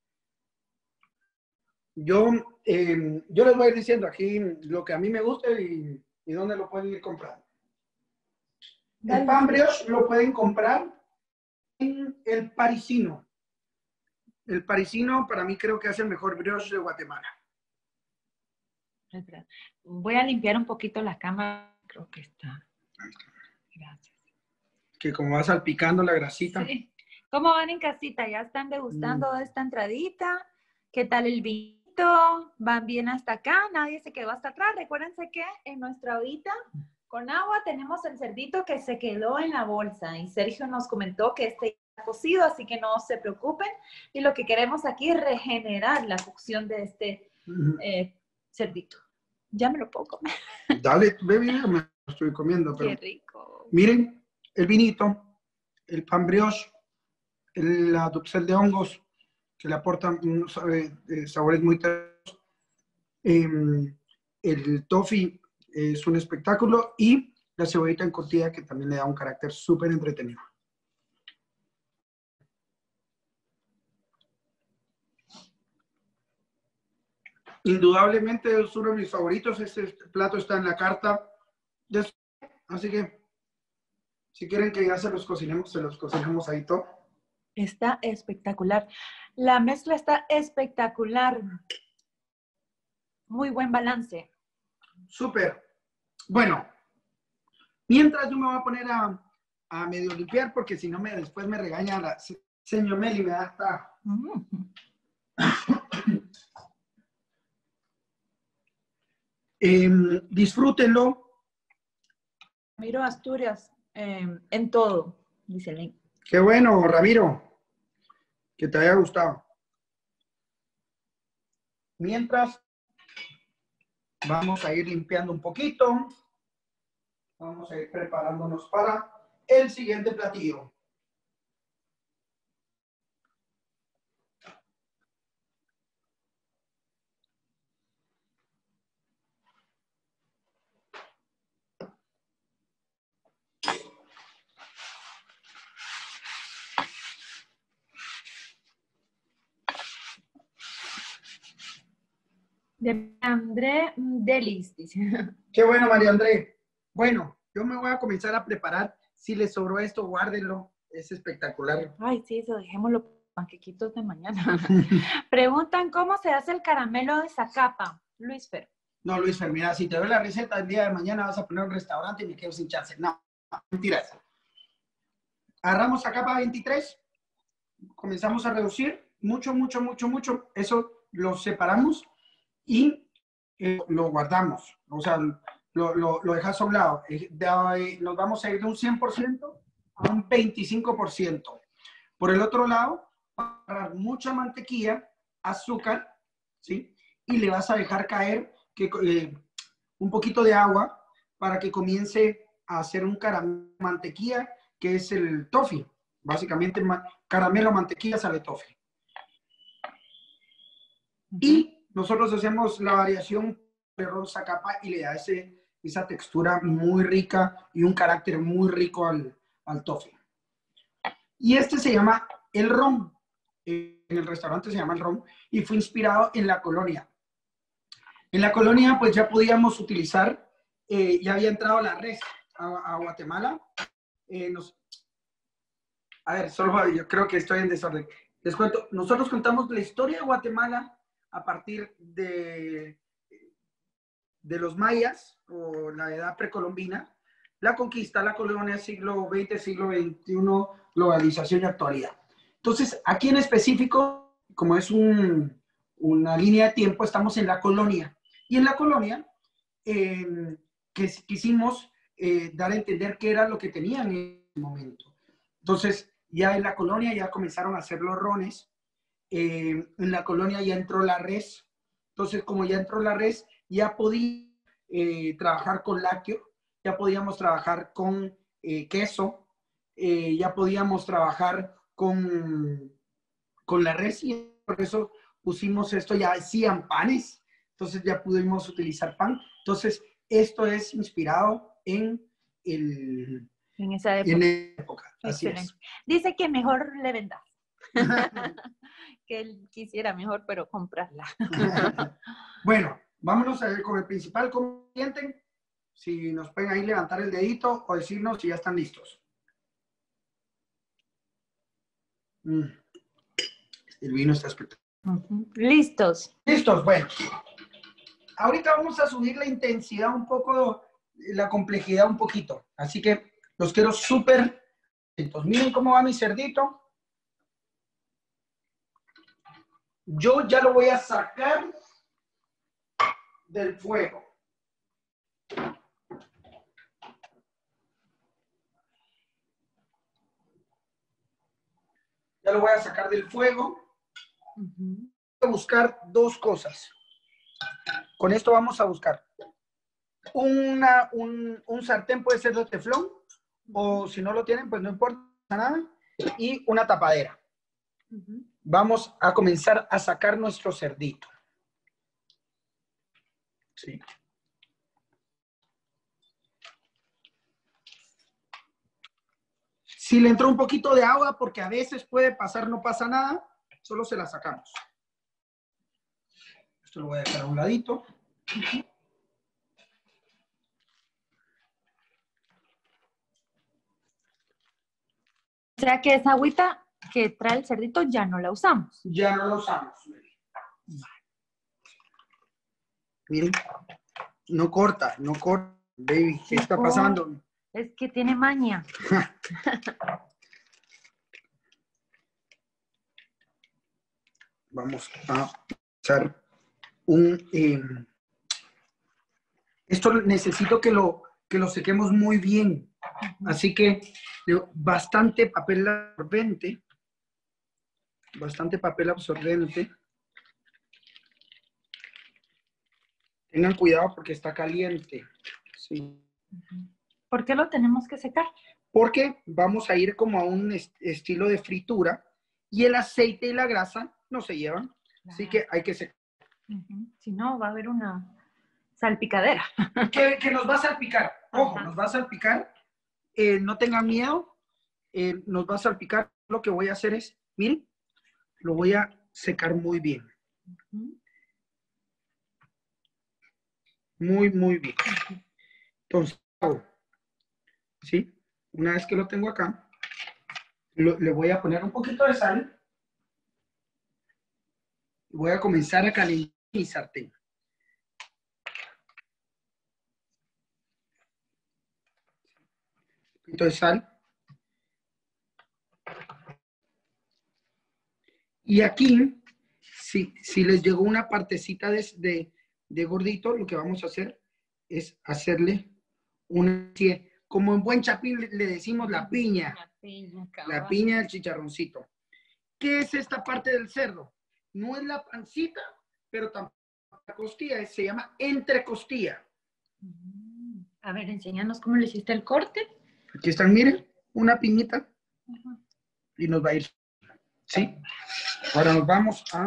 Yo, eh, yo les voy a ir diciendo aquí lo que a mí me gusta y, y dónde lo pueden ir comprando. Dale. El pan brioche lo pueden comprar en el Parisino. El Parisino para mí creo que es el mejor brioche de Guatemala. Espera, voy a limpiar un poquito la cámara, creo que está. Gracias. Que como va salpicando la grasita. Sí. ¿Cómo van en casita? ¿Ya están degustando Mm. esta entradita? ¿Qué tal el vinito? ¿Van bien hasta acá? ¿Nadie se quedó hasta atrás? Recuérdense que en nuestra ollita con agua tenemos el cerdito que se quedó en la bolsa y Sergio nos comentó que este ya cocido, así que no se preocupen. Y lo que queremos aquí es regenerar la cocción de este eh, cerdito. Ya me lo puedo comer. Dale, bebé, me lo estoy comiendo. Pero Qué rico. miren, el vinito, el pan brioche, el, la duxelle de hongos, que le aportan unos eh, sabores muy terrosos. Eh, el toffee es un espectáculo y la cebollita encurtida que también le da un carácter súper entretenido. Indudablemente es uno de mis favoritos. Este plato está en la carta. De... Así que si quieren que ya se los cocinemos, se los cocinamos ahí todo. Está espectacular. La mezcla está espectacular. Muy buen balance. Súper. Bueno, mientras yo me voy a poner a, a medio limpiar, porque si no me después me regaña la señor Meli, me da hasta... Mm. eh, disfrútenlo. Ramiro Asturias, eh, en todo, dice Link. Qué bueno, Ramiro, que te haya gustado. Mientras, vamos a ir limpiando un poquito. Vamos a ir preparándonos para el siguiente platillo. De André Delis, dice. Qué bueno, María André. Bueno, yo me voy a comenzar a preparar. Si les sobró esto, guárdenlo. Es espectacular. Ay, sí, eso dejémoslo panquequitos de mañana. Preguntan cómo se hace el caramelo de Zacapa. Luis Fer. No, Luis Fer, mira, si te doy la receta el día de mañana vas a poner un restaurante y me quedo sin chance. No, no, mentiras. Agarramos Zacapa veintitrés. Comenzamos a reducir. Mucho, mucho, mucho, mucho. Eso lo separamos y eh, lo guardamos. O sea, lo, lo, lo dejas a un lado. Eh, de, nos vamos a ir de un cien por ciento a un veinticinco por ciento. Por el otro lado, vas a agarrar mucha mantequilla, azúcar, ¿sí? Y le vas a dejar caer que, eh, un poquito de agua para que comience a hacer un caramelo de mantequilla, que es el toffee. Básicamente, caramelo, mantequilla, sabe toffee. Y nosotros hacemos la variación de ron Zacapa y le da ese, esa textura muy rica y un carácter muy rico al, al toffee. Y este se llama el ron. En el restaurante se llama el ron y fue inspirado en la colonia. En la colonia pues ya podíamos utilizar, eh, ya había entrado la res a, a Guatemala. Eh, nos, a ver, solo yo creo que estoy en desorden. Les cuento, nosotros contamos la historia de Guatemala a partir de, de los mayas o la edad precolombina, la conquista, la colonia, siglo veinte, siglo veintiuno, globalización y actualidad. Entonces, aquí en específico, como es un, una línea de tiempo, estamos en la colonia. Y en la colonia eh, que quisimos eh, dar a entender qué era lo que tenían en ese momento. Entonces, ya en la colonia ya comenzaron a hacer los rones. Eh, en la colonia ya entró la res. Entonces, como ya entró la res, ya podía eh, trabajar con lácteo, ya podíamos trabajar con eh, queso, eh, ya podíamos trabajar con, con la res y por eso pusimos esto, ya hacían panes, entonces ya pudimos utilizar pan. Entonces, esto es inspirado en el... En esa época. En esa época. Así es. Dice que mejor le vendas. Que él quisiera mejor, pero comprarla. Bueno, vámonos a ver con el principal componente. Si nos pueden ahí levantar el dedito o decirnos si ya están listos. Mm. El vino está espectacular. Uh-huh. Listos. Listos, bueno. Ahorita vamos a subir la intensidad un poco, la complejidad un poquito. Así que los quiero súper atentos. Miren cómo va mi cerdito. Yo ya lo voy a sacar del fuego. lo voy a sacar del fuego. Ujú. Voy a buscar dos cosas. Con esto vamos a buscar una, un, un sartén, puede ser de teflón, o si no lo tienen, pues no importa nada, y una tapadera. Ujú. Vamos a comenzar a sacar nuestro cerdito. Sí. Si le entró un poquito de agua, porque a veces puede pasar, no pasa nada, solo se la sacamos. Esto lo voy a dejar a un ladito. O sea que esa agüita que trae el cerdito ya no la usamos. Ya no lo usamos. Miren, no corta, no corta. Baby, ¿qué está pasando? Es que tiene maña. Vamos a echar un... Eh, esto necesito que lo, que lo sequemos muy bien. Así que bastante papel absorbente. Bastante papel absorbente. Tengan cuidado porque está caliente. Sí. ¿Por qué lo tenemos que secar? Porque vamos a ir como a un est- estilo de fritura y el aceite y la grasa no se llevan. Así que hay que secar. Ujú. Si no, va a haber una salpicadera. Que, que nos va a salpicar. Ojo, Ajá. nos va a salpicar. Eh, no tengan miedo. Eh, nos va a salpicar. Lo que voy a hacer es, miren, lo voy a secar muy bien. Ujú. Muy, muy bien. Entonces, ¿sí? Una vez que lo tengo acá, lo- le voy a poner un poquito de sal. Y voy a comenzar a calentar mi sartén. Un poquito de sal. Y aquí, si, si les llegó una partecita de, de, de gordito, lo que vamos a hacer es hacerle una, como en buen chapín le, le decimos la piña, La piña, la cabal. piña del chicharroncito. ¿Qué es esta parte del cerdo? No es la pancita, pero tampoco la costilla, es- se llama entrecostilla. Mm. A ver, enséñanos cómo le hiciste el corte. Aquí están, miren, una piñita Ajá. y nos va a ir, ¿sí? Ahora nos vamos a, a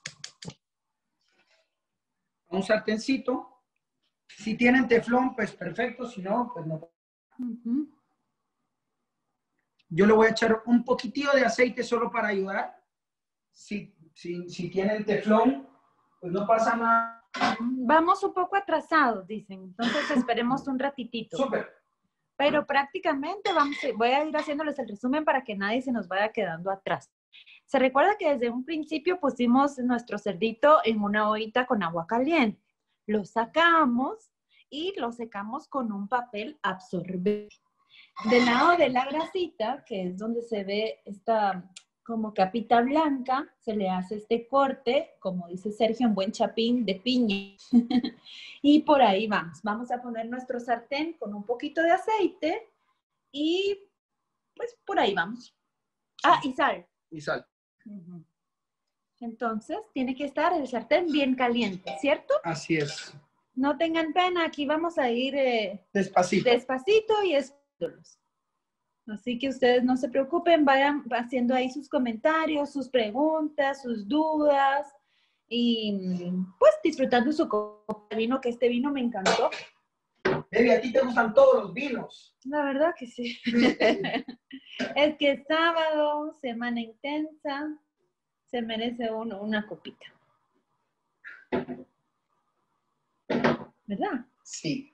un sartencito. Si tienen teflón, pues perfecto, si no, pues no. Ujú. Yo le voy a echar un poquitillo de aceite solo para ayudar. Si, si, si tienen teflón, pues no pasa nada. Vamos un poco atrasados, dicen. Entonces esperemos un ratitito. Súper. Pero prácticamente vamos, a- voy a ir haciéndoles el resumen para que nadie se nos vaya quedando atrás. Se recuerda que desde un principio pusimos nuestro cerdito en una ollita con agua caliente. Lo sacamos y lo secamos con un papel absorbente. Del lado de la grasita, que es donde se ve esta como capita blanca, se le hace este corte, como dice Sergio, un buen chapín de piña. Y por ahí vamos. Vamos a poner nuestro sartén con un poquito de aceite y pues por ahí vamos. Ah, y sal. Y sal. Ujú. Entonces, tiene que estar el sartén bien caliente, ¿cierto? Así es. No tengan pena, aquí vamos a ir eh, Despacito. despacito y esperándolos. Así que ustedes no se preocupen, vayan haciendo ahí sus comentarios, sus preguntas, sus dudas y pues disfrutando su copa de vino, que este vino me encantó. Baby, a ti te gustan todos los vinos. La verdad que sí. Es que es sábado, semana intensa, se merece uno una copita. ¿Verdad? Sí.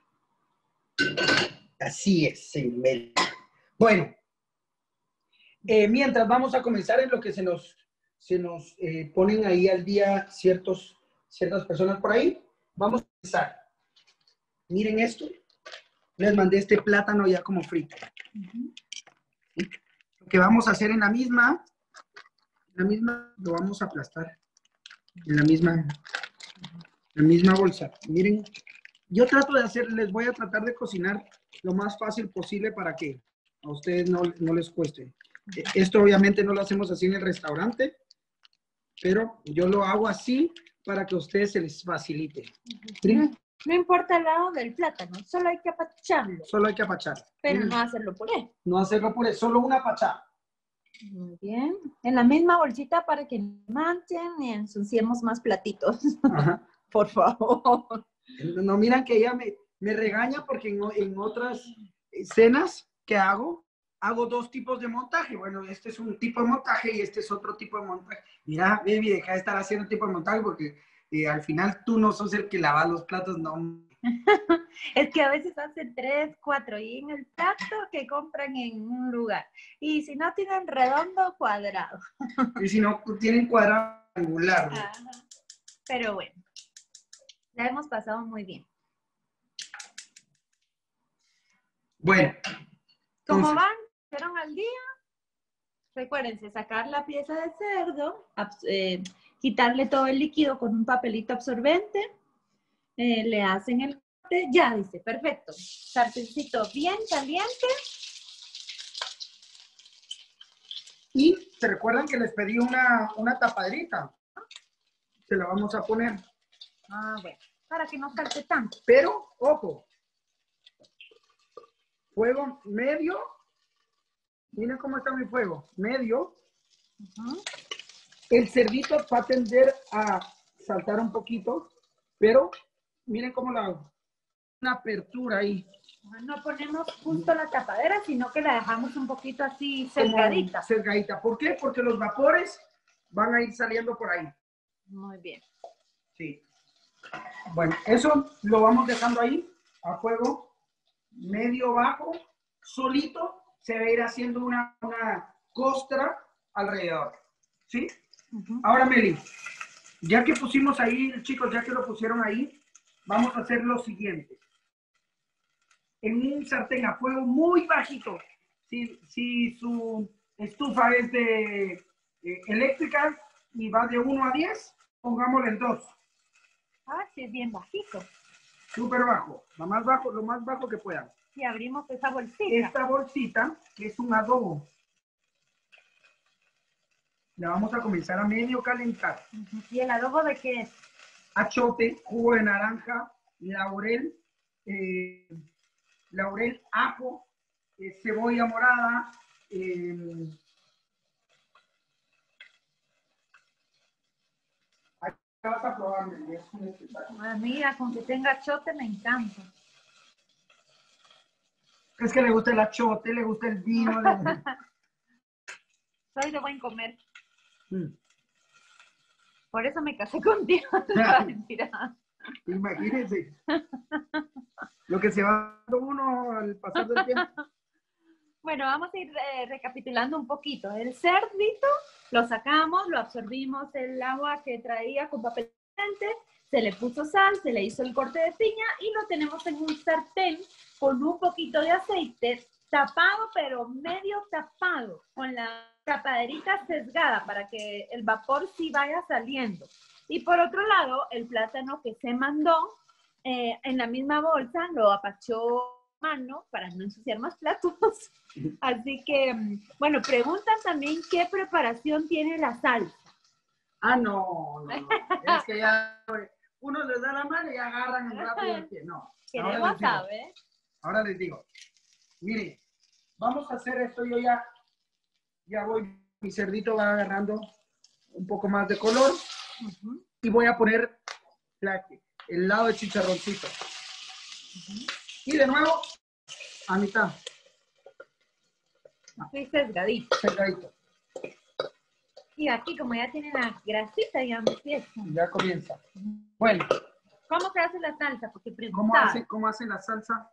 Así es, señor. Bueno, eh, mientras vamos a comenzar en lo que se nos, se nos eh, ponen ahí al día ciertos, ciertas personas por ahí, vamos a empezar. Miren esto. Les mandé este plátano ya como frito. Uh-huh. ¿Sí? Lo que vamos a hacer en la misma, en la misma, lo vamos a aplastar. En la misma, la misma bolsa. Miren, yo trato de hacer, les voy a tratar de cocinar lo más fácil posible para que a ustedes no, no les cueste. Esto obviamente no lo hacemos así en el restaurante, pero yo lo hago así para que a ustedes se les facilite. No, no importa el lado del plátano, solo hay que apacharlo. Solo hay que apachar. Pero no hacerlo puré. No hacerlo puré, solo una apachada. Muy bien. En la misma bolsita para que no manchen y ensuciemos más platitos. Ajá. Por favor. No miran que ella me, me regaña porque en, en otras cenas que hago, hago dos tipos de montaje. Bueno, este es un tipo de montaje y este es otro tipo de montaje. Mira, baby, deja de estar haciendo tipo de montaje porque eh, al final tú no sos el que lava los platos, no. Es que a veces hacen tres, cuatro y en el plato que compran en un lugar. Y si no tienen redondo, cuadrado. Y si no, tienen cuadrangular. Ajá. Pero bueno, la hemos pasado muy bien. Bueno. ¿Cómo Entonces, van? ¿Fueron al día? Recuérdense, sacar la pieza de cerdo, eh, quitarle todo el líquido con un papelito absorbente, eh, le hacen el corte, ya dice, perfecto. Sartencito bien caliente. y se recuerdan que les pedí una, una tapadrita. Se la vamos a poner. Ah, bueno, para que no salte tanto. Pero, ojo, fuego medio. Miren cómo está mi fuego. Medio. Uh-huh. El cerdito va a tender a saltar un poquito, pero miren cómo la hago. Una apertura ahí. No ponemos justo la tapadera, sino que la dejamos un poquito así Como cercadita. Cercadita. ¿Por qué? Porque los vapores van a ir saliendo por ahí. Muy bien. Sí. Bueno, eso lo vamos dejando ahí a fuego medio bajo, solito se va a ir haciendo una, una costra alrededor. ¿Sí? Uh-huh. Ahora, Meli, ya que pusimos ahí, chicos, ya que lo pusieron ahí, vamos a hacer lo siguiente. En un sartén a fuego muy bajito, si, si su estufa es de eh, eléctrica y va de uno a diez, pongámosle en dos. Ah, sí, es bien bajito. Súper bajo, lo más bajo, lo más bajo que puedan. Y abrimos esa bolsita. Esta bolsita es un adobo. La vamos a comenzar a medio calentar. Uh-huh. ¿Y el adobo de qué es? Achote, jugo de naranja, laurel, eh, laurel, ajo, eh, cebolla morada, eh, vas a probar, es un espectáculo. Amiga, con que tenga achote me encanta. Es que le gusta el achote, le gusta el vino. Le... Soy de buen comer. Mm. Por eso me casé contigo. Mentira. Imagínense. Lo que se va dando uno al pasar del tiempo. Bueno, vamos a ir eh, recapitulando un poquito. El cerdito lo sacamos, lo absorbimos el agua que traía con papel caliente, se le puso sal, se le hizo el corte de piña y lo tenemos en un sartén con un poquito de aceite, tapado, pero medio tapado, con la tapaderita sesgada para que el vapor sí vaya saliendo. Y por otro lado, el plátano que se mandó eh, en la misma bolsa, lo apachó mano para no ensuciar más platos. Así que, bueno, preguntan también qué preparación tiene la salsa. Ah, no, no, no. Es que ya uno les da la mano y agarran el rápido el pie. No. Queremos saber. Ahora les digo, miren, vamos a hacer esto. Yo ya, ya voy, mi cerdito va agarrando un poco más de color. Uh-huh. Y voy a poner la, el lado de chicharroncito. Uh-huh. Y de nuevo, a mitad. Sí, sesgadito. Sesgadito. Y aquí, como ya tiene la grasita, ya empieza. Ya comienza. Bueno. ¿Cómo se hace la salsa? Porque ¿Cómo hace, ¿Cómo hace la salsa?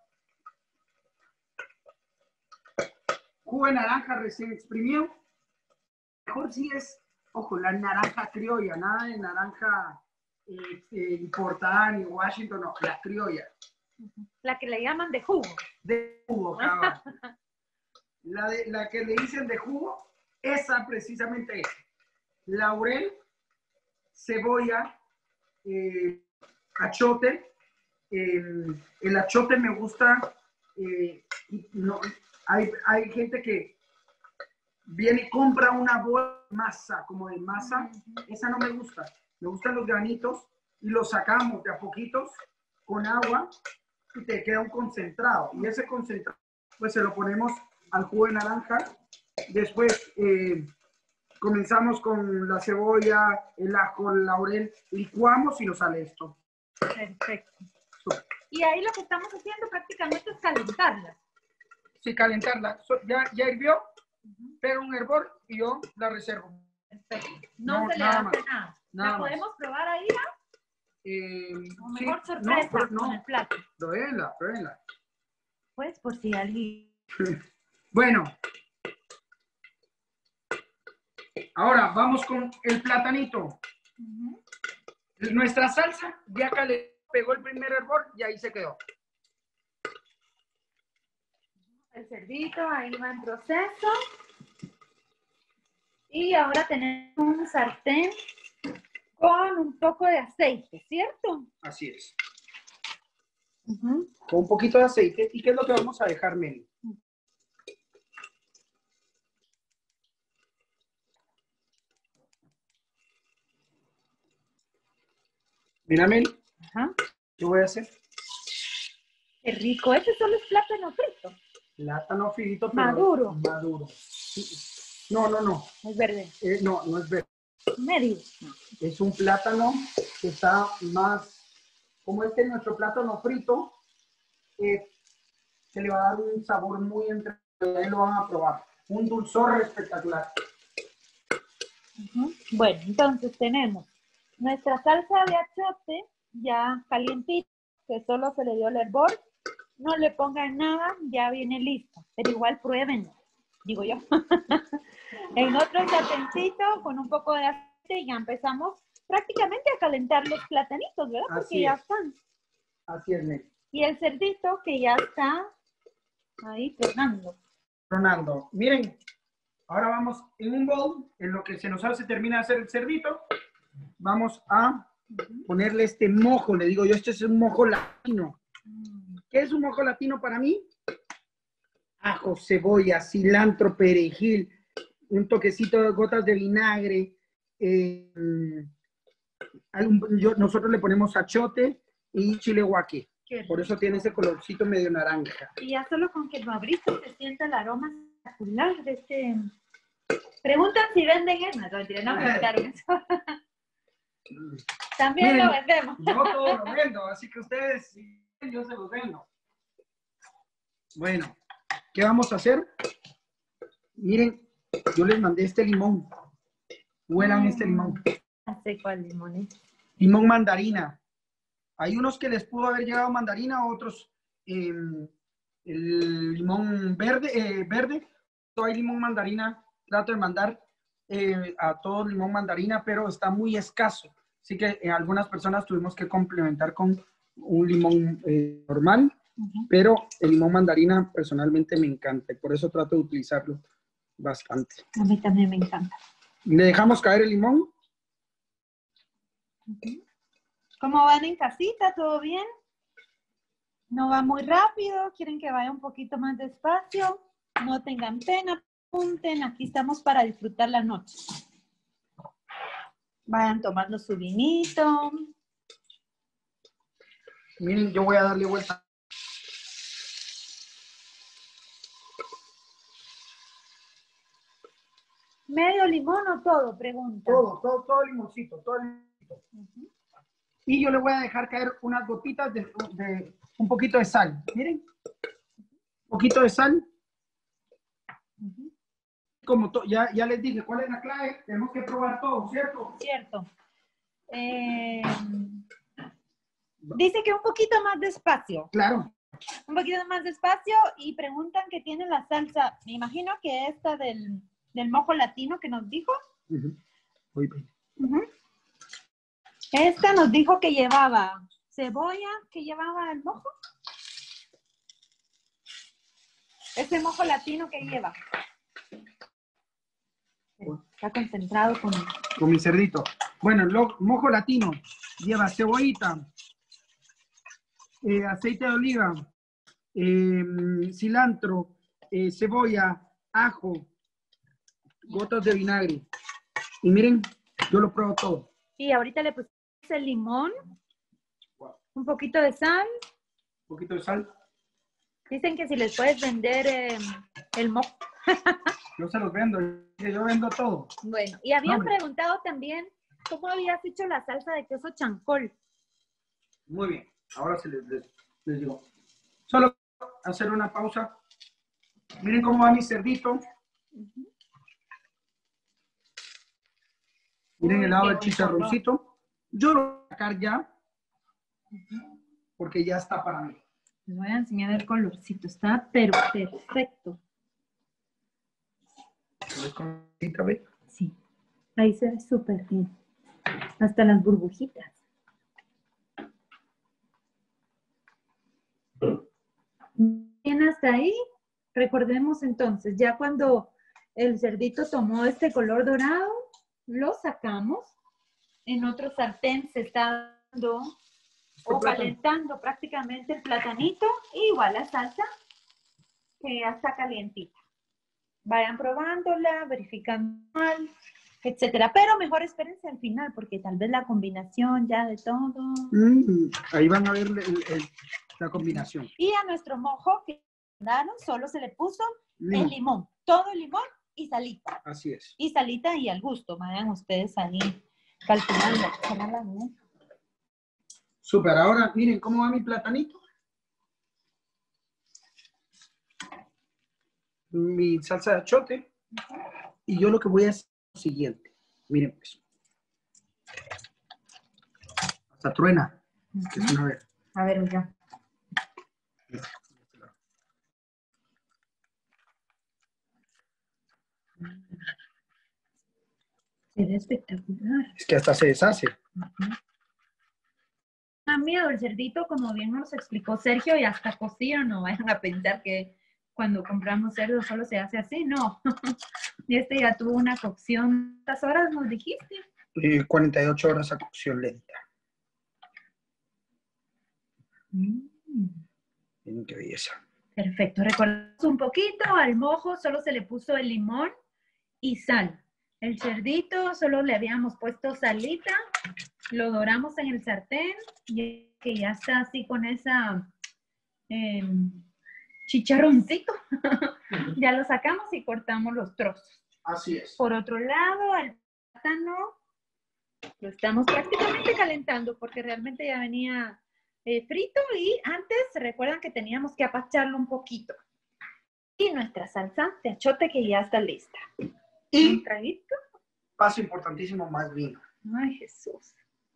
Jugo de naranja recién exprimido. Mejor si es, ojo, la naranja criolla, nada de naranja eh, eh, importada ni Washington, no, la criolla. La que le llaman de jugo. De jugo, cabrón. La, de, la que le dicen de jugo, esa precisamente es laurel, cebolla, eh, achote. Eh, el achote me gusta. Eh, no, hay, hay gente que viene y compra una bola de masa, como de masa. Esa no me gusta. Me gustan los granitos y los sacamos de a poquitos con agua y te queda un concentrado. Y ese concentrado, pues se lo ponemos al jugo de naranja. Después eh, comenzamos con la cebolla, el ajo, el laurel, licuamos y nos sale esto. Perfecto. Y ahí lo que estamos haciendo prácticamente es calentarla. Sí, calentarla. So, ya, ya hirvió, uh-huh. Pero un hervor y yo la reservo. Perfecto. No, no se le nada hace más. nada. Nada ¿La más. podemos probar ahí? Eh, o mejor sí, sorpresa no, no, con el plato. Pruébenla, pruébenla. Pues por si alguien... Bueno. Ahora vamos con el platanito. Uh-huh. Nuestra salsa ya le pegó el primer hervor y ahí se quedó. El cerdito ahí va en proceso. Y ahora tenemos un sartén con un poco de aceite, ¿cierto? Así es. Uh-huh. Con un poquito de aceite. ¿Y qué es lo que vamos a dejar, Meli? Mira, Meli. Ajá. ¿Qué voy a hacer? Qué rico. Ese solo es plátano frito. Plátano frito, pero maduro. Maduro. No, no, no. Es verde. Eh, no, no es verde. Medio. No. Es un plátano que está más, como este es nuestro plátano frito, eh, se le va a dar un sabor muy entre, ahí lo van a probar. Un dulzor espectacular. Uh-huh. Bueno, entonces tenemos nuestra salsa de achiote ya calientita, que solo se le dio el hervor. No le pongan nada, ya viene lista. Pero igual prueben, digo yo. En otro sartencito con un poco de aceite ya empezamos prácticamente a calentar los platanitos, ¿verdad? Porque Así ya es. están. Así es, Nelly. Y el cerdito que ya está ahí tronando. Tronando. Miren, ahora vamos en un bowl, en lo que se nos hace termina de hacer el cerdito, vamos a ponerle este mojo, le digo yo, este es un mojo latino. ¿Qué es un mojo latino para mí? Ajo, cebolla, cilantro, perejil, un toquecito de gotas de vinagre. Eh, yo, nosotros le ponemos achiote y chile guaque. Por eso tiene ese colorcito medio naranja. Y ya solo con que lo abriste se siente el aroma espectacular de este... Preguntan si venden eso. No, no me preguntaron eso. También Miren, lo vendemos. Yo todo lo vendo, así que ustedes, yo se los vendo. Bueno, ¿qué vamos a hacer? Miren, yo les mandé este limón. Huelan mm, este limón. No sé cuál limón es. Limón mandarina. Hay unos que les pudo haber llegado mandarina, otros eh, el limón verde. Eh, verde. Hay limón mandarina. Trato de mandar eh, a todos limón mandarina, pero está muy escaso. Así que eh, algunas personas tuvimos que complementar con un limón eh, normal, uh-huh. Pero el limón mandarina personalmente me encanta y por eso trato de utilizarlo bastante. A mí también me encanta. ¿Le dejamos caer el limón? Uh-huh. ¿Cómo van en casita? ¿Todo bien? ¿No va muy rápido? ¿Quieren que vaya un poquito más despacio? No tengan pena, apunten. Aquí estamos para disfrutar la noche. Vayan tomando su vinito. Miren, yo voy a darle vuelta. ¿Medio limón o todo? Pregunta. Todo, todo, todo limoncito, todo limoncito. Uh-huh. Y yo le voy a dejar caer unas gotitas de, de un poquito de sal. Miren, un poquito de sal. Uh-huh. Como to, ya, ya les dije, ¿cuál es la clave? Tenemos que probar todo, ¿cierto? Cierto. Eh, dice que un poquito más despacio. Claro. Un poquito más despacio y preguntan que tiene la salsa. Me imagino que esta del, del mojo latino que nos dijo. Uh-huh. Muy bien. Uh-huh. Esta nos dijo que llevaba cebolla, que llevaba el mojo. Ese mojo latino que lleva. Está concentrado con... Con mi cerdito. Bueno, el mojo latino lleva cebollita, eh, aceite de oliva, eh, cilantro, eh, cebolla, ajo, gotas de vinagre. Y miren, yo lo pruebo todo. Y ahorita le pusimos el limón, un poquito de sal. Un poquito de sal. Dicen que si les puedes vender eh, el mojo. Yo se los vendo, yo vendo todo. Bueno, y habían Hombre. preguntado también cómo habías hecho la salsa de queso chancol. Muy bien, ahora se les, les, les digo. Solo hacer una pausa. Miren cómo va mi cerdito. Uh-huh. Miren Uy, el lado qué del buen chicharroncito. Yo lo voy a sacar ya, porque ya está para mí. Les voy a enseñar el colorcito. Está pero perfecto. ¿Ves cómo está, ve? Sí, ahí se ve súper bien. Hasta las burbujitas. Bien, hasta ahí. Recordemos entonces, ya cuando el cerdito tomó este color dorado, lo sacamos. En otro sartén se está dando o calentando prácticamente el platanito. Y igual la salsa, que ya está calientita. Vayan probándola, verificando mal, etcétera. Pero mejor espérense al final, porque tal vez la combinación ya de todo. Mm, ahí van a ver el, el, la combinación. Y a nuestro mojo que mandaron solo se le puso Limón. el limón. Todo limón y salita. Así es. Y salita y al gusto. Vayan ustedes ahí calculando. Súper. Ahora, miren cómo va mi platanito. Mi salsa de achote. Y yo lo que voy a hacer es lo siguiente. Miren pues. Hasta truena. Que es una vez. A ver, ya. Se ve espectacular. Es que hasta se deshace. Uh-huh. Da miedo el cerdito, como bien nos explicó Sergio, y hasta cocido. No vayan a pensar que cuando compramos cerdo solo se hace así, no. Este ya tuvo una cocción. ¿Cuántas horas nos dijiste? Eh, cuarenta y ocho horas a cocción lenta. Mm. Miren qué belleza. Perfecto. Recordamos un poquito, al mojo solo se le puso el limón y sal. El cerdito solo le habíamos puesto salita, lo doramos en el sartén y que ya está así con esa eh, chicharroncito. Ya lo sacamos y cortamos los trozos. Así es. Por otro lado, al plátano lo estamos prácticamente calentando porque realmente ya venía eh, frito y antes recuerdan que teníamos que apacharlo un poquito. Y nuestra salsa de achote que ya está lista. Y un traguito. Paso importantísimo, más vino. Ay, Jesús.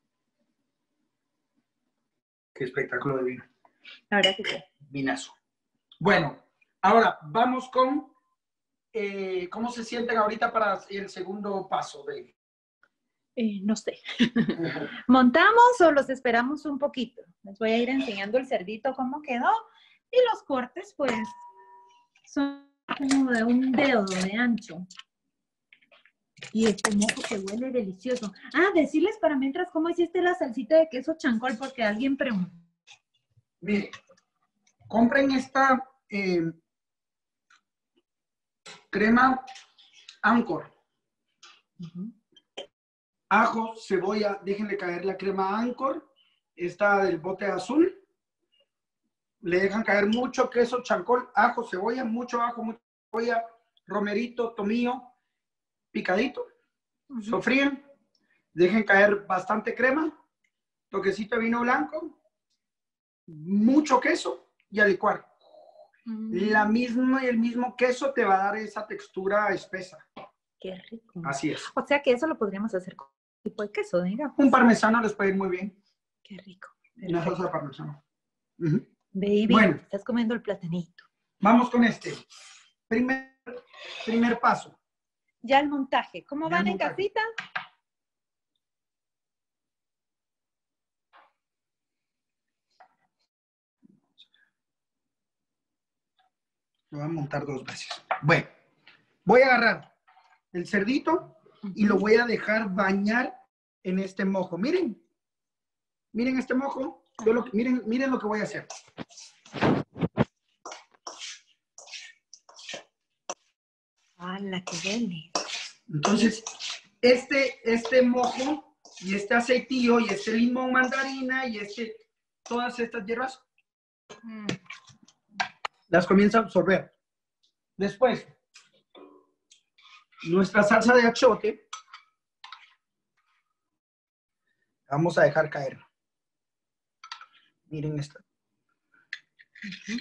Qué espectáculo de vino. La verdad que sí. Vinazo. Bueno, ahora vamos con eh, cómo se sienten ahorita para el segundo paso, baby. Eh, no sé. ¿Montamos o los esperamos un poquito? Les voy a ir enseñando el cerdito cómo quedó. Y los cortes, pues, son como de un dedo de ancho. Y este mojo que huele delicioso. Ah, decirles para mientras cómo hiciste la salsita de queso chancol, porque alguien preguntó. Miren, compren esta eh, crema Anchor. Uh-huh. Ajo, cebolla, déjenle caer la crema Anchor. Esta del bote azul. Le dejan caer mucho queso chancol, ajo, cebolla, mucho ajo, mucha cebolla, romerito, tomillo, picadito. Uh-huh. Sofríen. Dejen caer bastante crema. Toquecito de vino blanco. Mucho queso y a licuar. Uh-huh. La misma, el mismo queso te va a dar esa textura espesa. Qué rico. Así es. O sea que eso lo podríamos hacer con un tipo de queso, digamos. Un parmesano les puede ir muy bien. Qué rico. Una salsa de parmesano. Uh-huh. Baby, bueno, estás comiendo el platanito. Vamos con este. Primer, primer paso. Ya el montaje. ¿Cómo ya van en casita? Lo voy a montar dos veces. Bueno, voy a agarrar el cerdito y lo voy a dejar bañar en este mojo. Miren, miren este mojo. Yo lo, miren, miren lo que voy a hacer. ¡Hala, qué deli! Entonces, este, este mojo y este aceitillo y este limón mandarina y este, todas estas hierbas mm, las comienza a absorber. Después, nuestra salsa de achiote vamos a dejar caer. Miren esta. Uh-huh.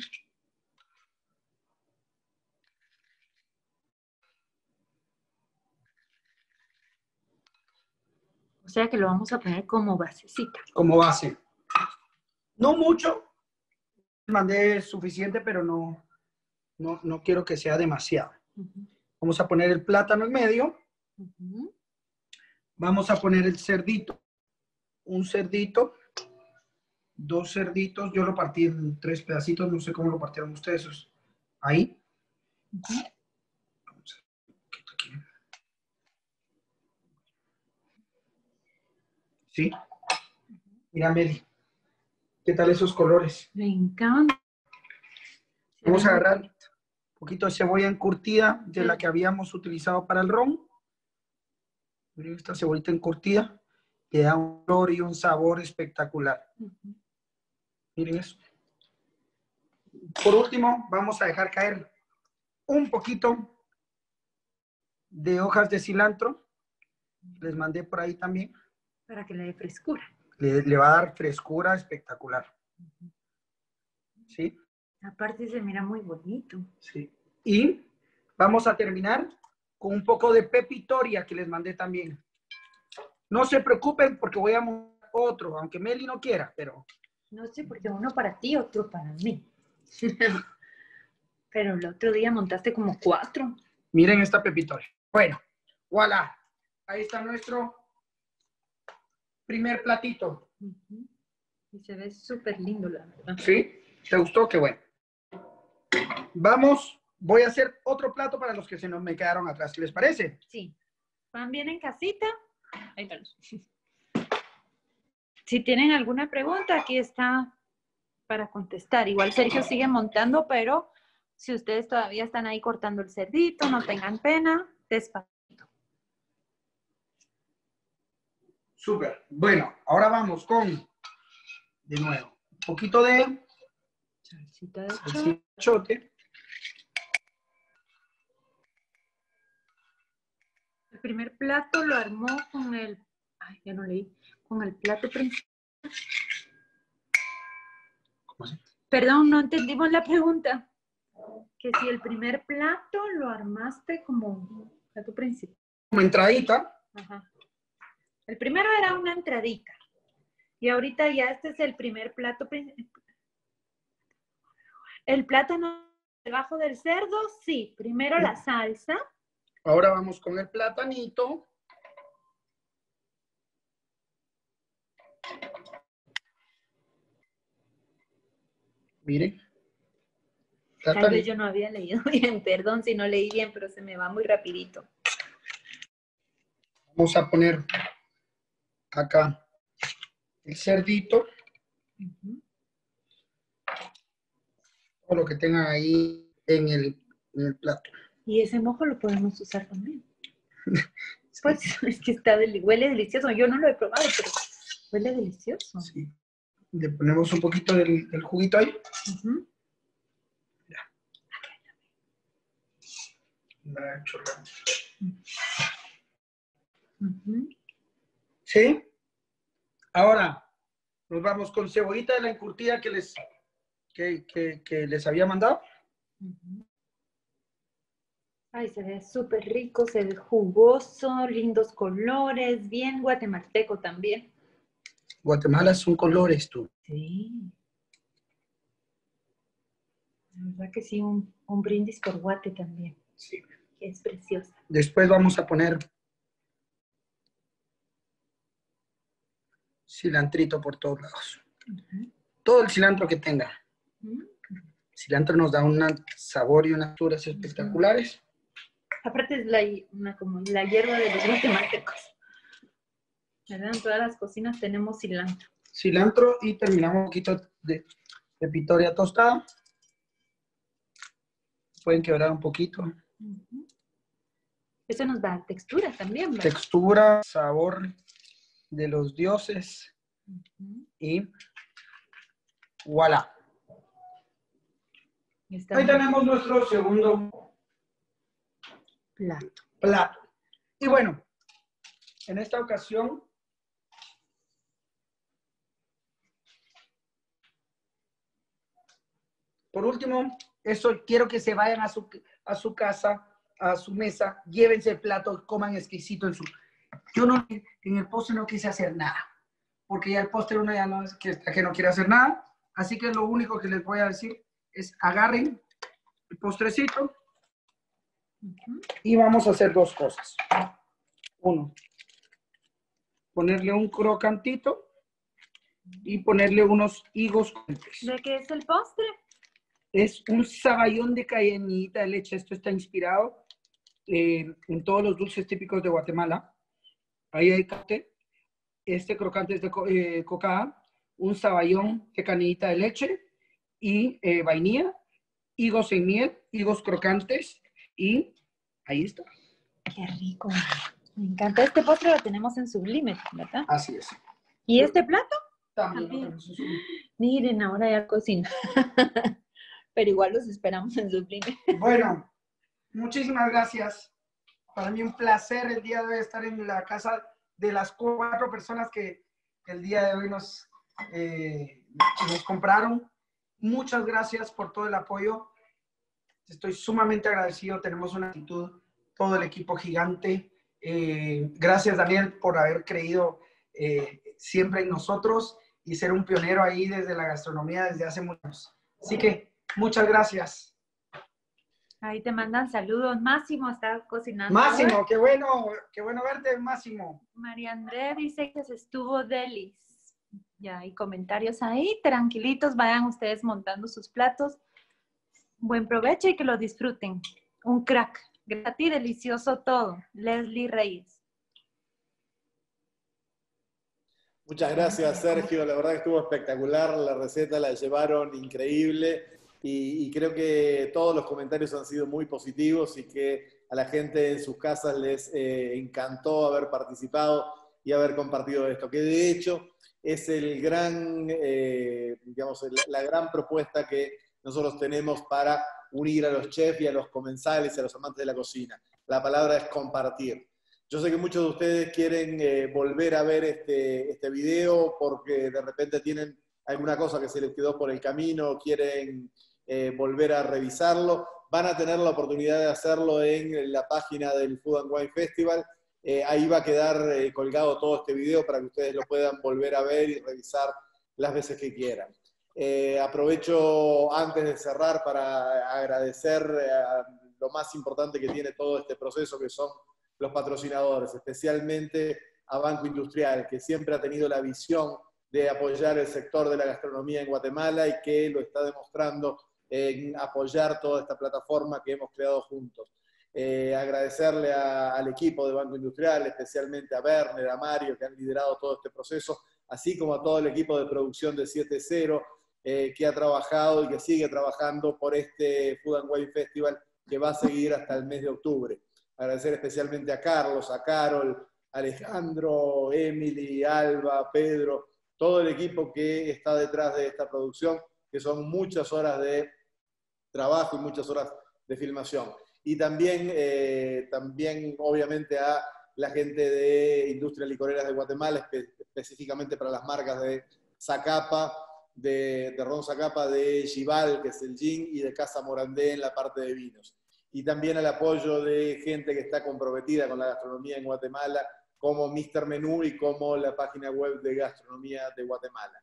O sea que lo vamos a poner como basecita. Como base. No mucho. Mandé suficiente, pero no, no, no quiero que sea demasiado. Uh-huh. Vamos a poner el plátano en medio. Uh-huh. Vamos a poner el cerdito. Un cerdito. Dos cerditos. Yo lo partí en tres pedacitos. No sé cómo lo partieron ustedes. Ahí. Uh-huh. Vamos a ver un poquito aquí. ¿Sí? Mira, Meli. ¿Qué tal esos colores? Me encanta. Vamos a agarrar un poquito de cebolla encurtida de la que habíamos utilizado para el ron. Miren esta cebollita encurtida. Le da un olor y un sabor espectacular. Uh-huh. Miren eso. Por último, vamos a dejar caer un poquito de hojas de cilantro. Les mandé por ahí también. Para que le dé frescura. Le, le va a dar frescura espectacular. ¿Sí? Aparte se mira muy bonito. Sí. Y vamos a terminar con un poco de pepitoria que les mandé también. No se preocupen porque voy a montar otro, aunque Meli no quiera, pero... No sé, porque uno para ti, otro para mí. Pero el otro día montaste como cuatro. Miren esta pepitoria. Bueno, voilà. Ahí está nuestro primer platito. Uh-huh. Y se ve súper lindo, la verdad. ¿Sí? ¿Te gustó? Qué bueno. Vamos, voy a hacer otro plato para los que se nos me quedaron atrás. ¿Qué les parece? Sí. ¿Van bien en casita? Ahí van. Si tienen alguna pregunta, aquí está para contestar. Igual Sergio sigue montando, pero si ustedes todavía están ahí cortando el cerdito, no tengan pena, despacito. Súper. Bueno, ahora vamos con, de nuevo, un poquito de salsita de achiote. El primer plato lo armó con el, ay, ya no leí, con el plato principal. ¿Cómo así? Perdón, no entendimos la pregunta. Que si el primer plato lo armaste como plato principal. Como entradita. Ajá. El primero era una entradita. Y ahorita ya este es el primer plato principal. El plátano debajo del cerdo, sí. Primero la salsa. Ahora vamos con el platanito. Miren. Tal vez yo no había leído bien, perdón si no leí bien, pero se me va muy rapidito. Vamos a poner acá el cerdito. Uh-huh. Todo lo que tengan ahí en el, en el plato. Y ese mojo lo podemos usar también. Pues es que está del, huele delicioso. Yo no lo he probado, pero huele delicioso. Sí. Le ponemos un poquito del, del juguito ahí. Uh-huh. Mira. La chorrada. Uh-huh. ¿Sí? Ahora nos vamos con cebollita de la encurtida que les, que, que, que les había mandado. Uh-huh. Ay, se ve súper rico, se ve jugoso, lindos colores, bien guatemalteco también. Guatemala son colores, tú. Sí. La verdad que sí, un, un brindis por Guate también. Sí. Que es preciosa. Después vamos a poner cilantrito por todos lados. Uh-huh. Todo el cilantro que tenga. Uh-huh. El cilantro nos da un sabor y unas texturas espectaculares. Uh-huh. Aparte es la, una, como la hierba de los guatemaltecos. ¿Verdad? En todas las cocinas tenemos cilantro. Cilantro y terminamos un poquito de, de pitoria tostada. Pueden quebrar un poquito. Uh-huh. Eso nos da textura también, ¿verdad? Textura, sabor de los dioses. Ujú. Y voilà. Está Ahí muy tenemos nuestro segundo plato. plato. Y bueno, en esta ocasión por último, eso quiero que se vayan a su, a su casa, a su mesa, llévense el plato, coman exquisito en su... Yo no, en el postre no quise hacer nada, porque ya el postre uno ya no es que, que no quiere hacer nada, así que lo único que les voy a decir es agarren el postrecito Ujú. y vamos a hacer dos cosas. Uno, ponerle un crocantito y ponerle unos higos crujientes. ¿De qué es el postre? Es un saballón de cayenita de leche. Esto está inspirado eh, en todos los dulces típicos de Guatemala. Ahí hay cate. Este crocante es de co eh, cocada, un saballón de canillita de leche y eh, vainilla, higos en miel, higos crocantes y ahí está. Qué rico. Me encanta. Este postre lo tenemos en Sublime, ¿verdad? Así es. ¿Y este plato? También lo También. tenemos en su- Miren, ahora ya cocina. Pero igual los esperamos en Sublime. Bueno, muchísimas gracias. Para mí un placer el día de hoy estar en la casa de las cuatro personas que el día de hoy nos, eh, nos compraron. Muchas gracias por todo el apoyo. Estoy sumamente agradecido. Tenemos una actitud, todo el equipo gigante. Eh, gracias, Daniel, por haber creído eh, siempre en nosotros y ser un pionero ahí desde la gastronomía desde hace muchos años. Así que muchas gracias. Ahí te mandan saludos. Máximo está cocinando. Máximo, qué bueno, qué bueno verte, Máximo. María André dice que se estuvo delis. Ya hay comentarios ahí. Tranquilitos, vayan ustedes montando sus platos. Buen provecho y que lo disfruten. Un crack. Gratis, delicioso todo. Leslie Reyes. Muchas gracias, Sergio. La verdad que estuvo espectacular. La receta la llevaron increíble y, y creo que todos los comentarios han sido muy positivos y que a la gente en sus casas les eh, encantó haber participado y haber compartido esto. Que de hecho es el gran, eh, digamos, la, la gran propuesta que nosotros tenemos para unir a los chefs y a los comensales y a los amantes de la cocina. La palabra es compartir. Yo sé que muchos de ustedes quieren eh, volver a ver este, este video porque de repente tienen alguna cosa que se les quedó por el camino, quieren eh, volver a revisarlo. Van a tener la oportunidad de hacerlo en la página del Food and Wine Festival. Eh, ahí va a quedar eh, colgado todo este video para que ustedes lo puedan volver a ver y revisar las veces que quieran. Eh, aprovecho antes de cerrar para agradecer a lo más importante que tiene todo este proceso, que son los patrocinadores, especialmente a Banco Industrial, que siempre ha tenido la visión de apoyar el sector de la gastronomía en Guatemala y que lo está demostrando en apoyar toda esta plataforma que hemos creado juntos. Eh, agradecerle a, al equipo de Banco Industrial, especialmente a Werner, a Mario, que han liderado todo este proceso, así como a todo el equipo de producción de siete cero, eh, que ha trabajado y que sigue trabajando por este Food and Wine Festival, que va a seguir hasta el mes de octubre. Agradecer especialmente a Carlos, a Carol, Alejandro, Emily, Alba, Pedro, todo el equipo que está detrás de esta producción, que son muchas horas de trabajo y muchas horas de filmación. Y también, eh, también obviamente, a la gente de Industrias Licoreras de Guatemala, espe específicamente para las marcas de Zacapa, de, de Ron Zacapa, de Gival, que es el gin, y de Casa Morandé en la parte de vinos. Y también al apoyo de gente que está comprometida con la gastronomía en Guatemala, como míster Menú y como la página web de Gastronomía de Guatemala.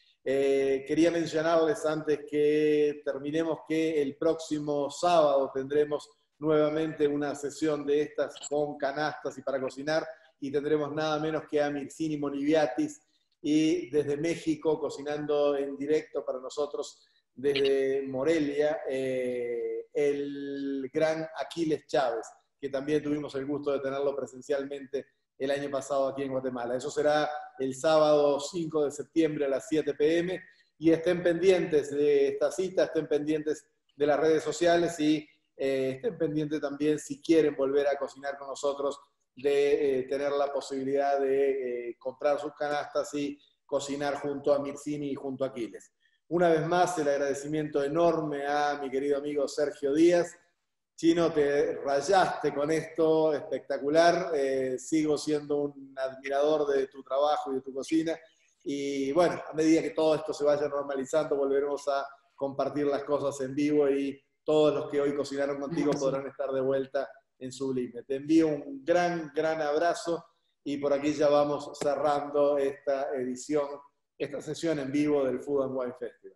Eh, quería mencionarles antes que terminemos que el próximo sábado tendremos nuevamente una sesión de estas con canastas y para cocinar, y tendremos nada menos que a Mircini Moniviatis, y desde México, cocinando en directo para nosotros, desde Morelia, eh, el gran Aquiles Chávez, que también tuvimos el gusto de tenerlo presencialmente el año pasado aquí en Guatemala. Eso será el sábado cinco de septiembre a las siete pe eme, y estén pendientes de esta cita, estén pendientes de las redes sociales y eh, estén pendientes también si quieren volver a cocinar con nosotros, de eh, tener la posibilidad de eh, comprar sus canastas y cocinar junto a Mirzini y junto a Aquiles. Una vez más, el agradecimiento enorme a mi querido amigo Sergio Díaz. Chino, te rayaste con esto, espectacular. Eh, sigo siendo un admirador de tu trabajo y de tu cocina. Y bueno, a medida que todo esto se vaya normalizando, volveremos a compartir las cosas en vivo y todos los que hoy cocinaron contigo podrán estar de vuelta en Sublime. Te envío un gran, gran abrazo y por aquí ya vamos cerrando esta edición, esta sesión en vivo del Food and Wine Festival.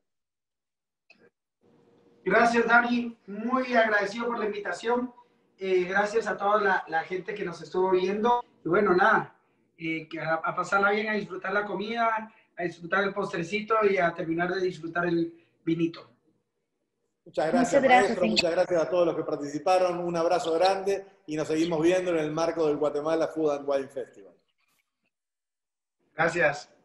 Gracias, Dani. Muy agradecido por la invitación. Eh, gracias a toda la, la gente que nos estuvo viendo. Y bueno, nada, eh, que a, a pasarla bien, a disfrutar la comida, a disfrutar el postrecito y a terminar de disfrutar el vinito. Muchas gracias, Muchas gracias, maestro. sí. Muchas gracias a todos los que participaron. Un abrazo grande y nos seguimos viendo en el marco del Guatemala Food and Wine Festival. Gracias.